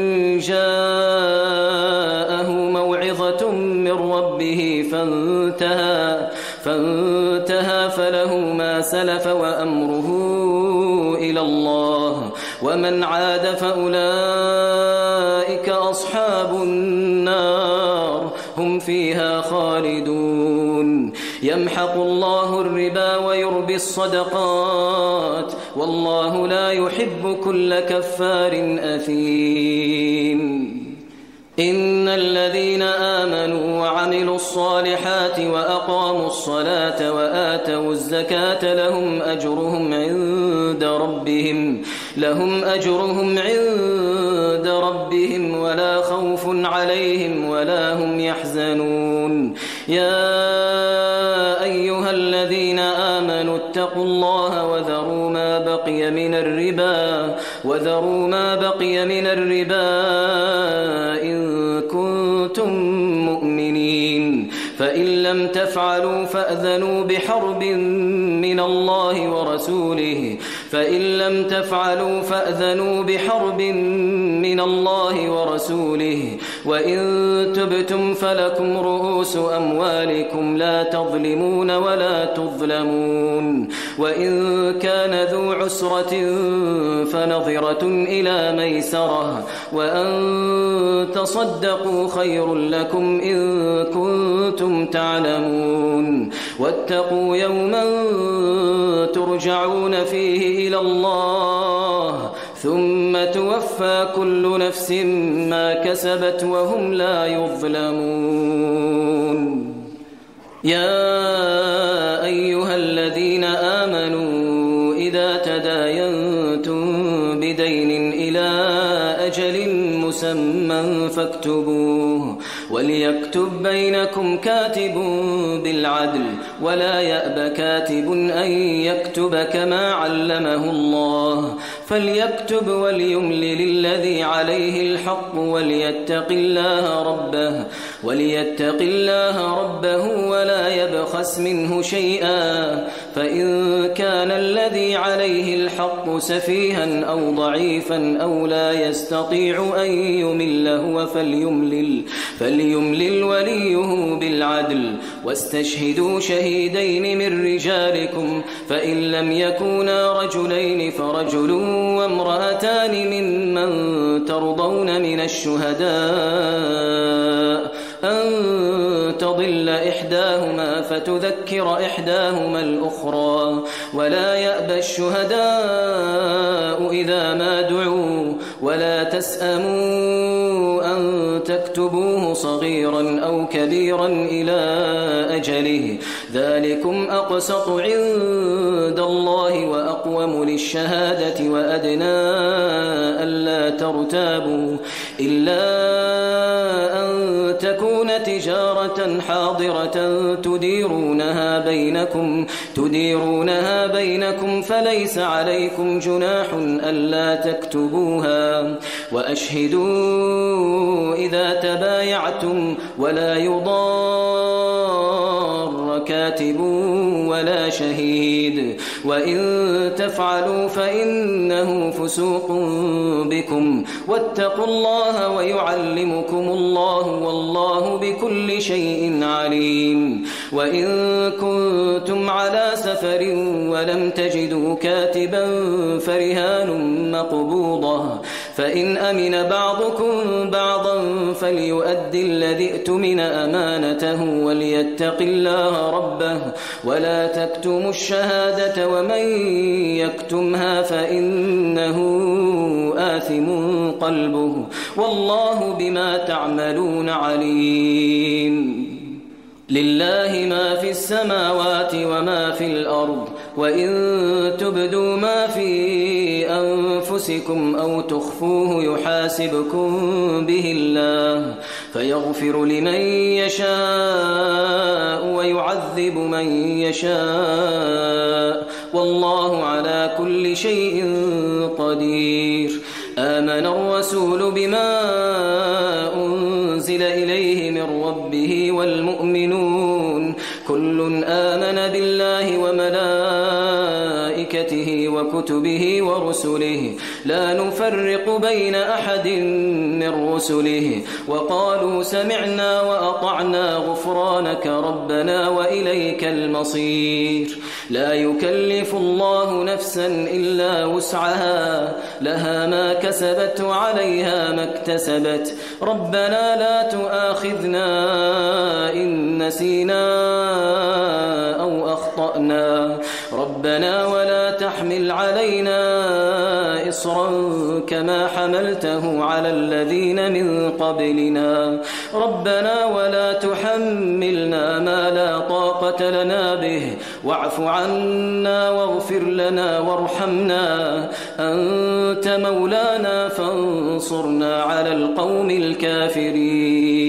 جاءه موعظة من ربه فانتهى فانتهى فله ما سلف وأمره إلى الله ومن عاد فأولئك أصحاب النار هم فيها خالدون يمحق الله الربا ويربي الصدقات والله لا يحب كل كفار أثيم إن الذين آمنوا وعملوا الصالحات وأقاموا الصلاة وآتوا الزكاة لهم أجرهم عند ربهم لهم أجرهم عند ربهم ولا خوف عليهم ولا هم يحزنون يا أيها الذين آمنوا فاتقوا الله وذروا ما بقي من الربا وذروا ما بقي من الربا إن كنتم مؤمنين فإن لم تفعلوا فأذنوا بحرب من الله ورسوله فإن لم تفعلوا فأذنوا بحرب من الله ورسوله وإن تبتم فلكم رؤوس أموالكم لا تظلمون ولا تظلمون وإن كان ذو عسرة فنظرة إلى ميسرة وأن تصدقوا خير لكم إن كنتم تعلمون واتقوا يوما ترجعون فيه إلى الله ثم توفى كل نفس ما كسبت وهم لا يظلمون يا أيها الذين آمنوا إذا تداينتم بدين إلى أجل مسمى فاكتبوه وليكتب بينكم كاتب بالعدل ولا يأب كاتب أن يكتب كما علمه الله فليكتب وليملل الذي عليه الحق وليتق الله ربه وليتق الله ربه ولا يبخس منه شيئا فإن كان الذي عليه الحق سفيها أو ضعيفا أو لا يستطيع أن يمل هو فليملل فليملل وليه بالعدل واستشهدوا شهيدين من رجالكم فإن لم يكونا رجلين فرجل وامرأتان ممن ترضون من الشهداء أن تضل إحداهما فتذكر إحداهما الأخرى ولا يأبى الشهداء إذا ما دعوا ولا تسأموا أن تكتبوه صغيرا أو كبيرا إلى أجله ذلكم أقسط عند الله وأقوم للشهادة وأدنى ألا ترتابوا إلا أن تكون تجارة حاضرة تديرونها بينكم تديرونها بينكم فليس عليكم جناح ألا تكتبوها وأشهدوا إذا تبايعتم ولا يضار كاتب ولا شهيد وإن تفعلوا فإنه فسوق بكم واتقوا الله ويعلمكم الله والله بكل شيء عليم وإن كنتم على سفر ولم تجدوا كاتبا فرهان مقبوضة فإن أمن بعضكم بعضا فليؤدي الذي اؤتمن أمانته وليتق الله ربه ولا تكتموا الشهادة ومن يكتمها فإنه آثم قلبه والله بما تعملون عليم لله ما في السماوات وما في الأرض وإن تبدوا ما في أنفسكم أو تخفوه يحاسبكم به الله فيغفر لمن يشاء ويعذب من يشاء والله على كل شيء قدير آمن الرسول بما أنزل إليه من ربه والمؤمنون كل آمن بالله وملائكته وكتبه ورسله لا نفرق بين أحد من رسله وقالوا سمعنا وأطعنا غفرانك ربنا وإليك المصير لا يكلف الله نفسا إلا وسعها لها ما كسبت وعليها ما اكتسبت ربنا لا تؤاخذنا إن نسينا أو أخطأنا ربنا ولا تحمل علينا إصرا كما حملته على الذين من قبلنا ربنا ولا تحملنا ما لا طاقة لنا به واعف عنا واغفر لنا وارحمنا أنت مولانا فانصرنا على القوم الكافرين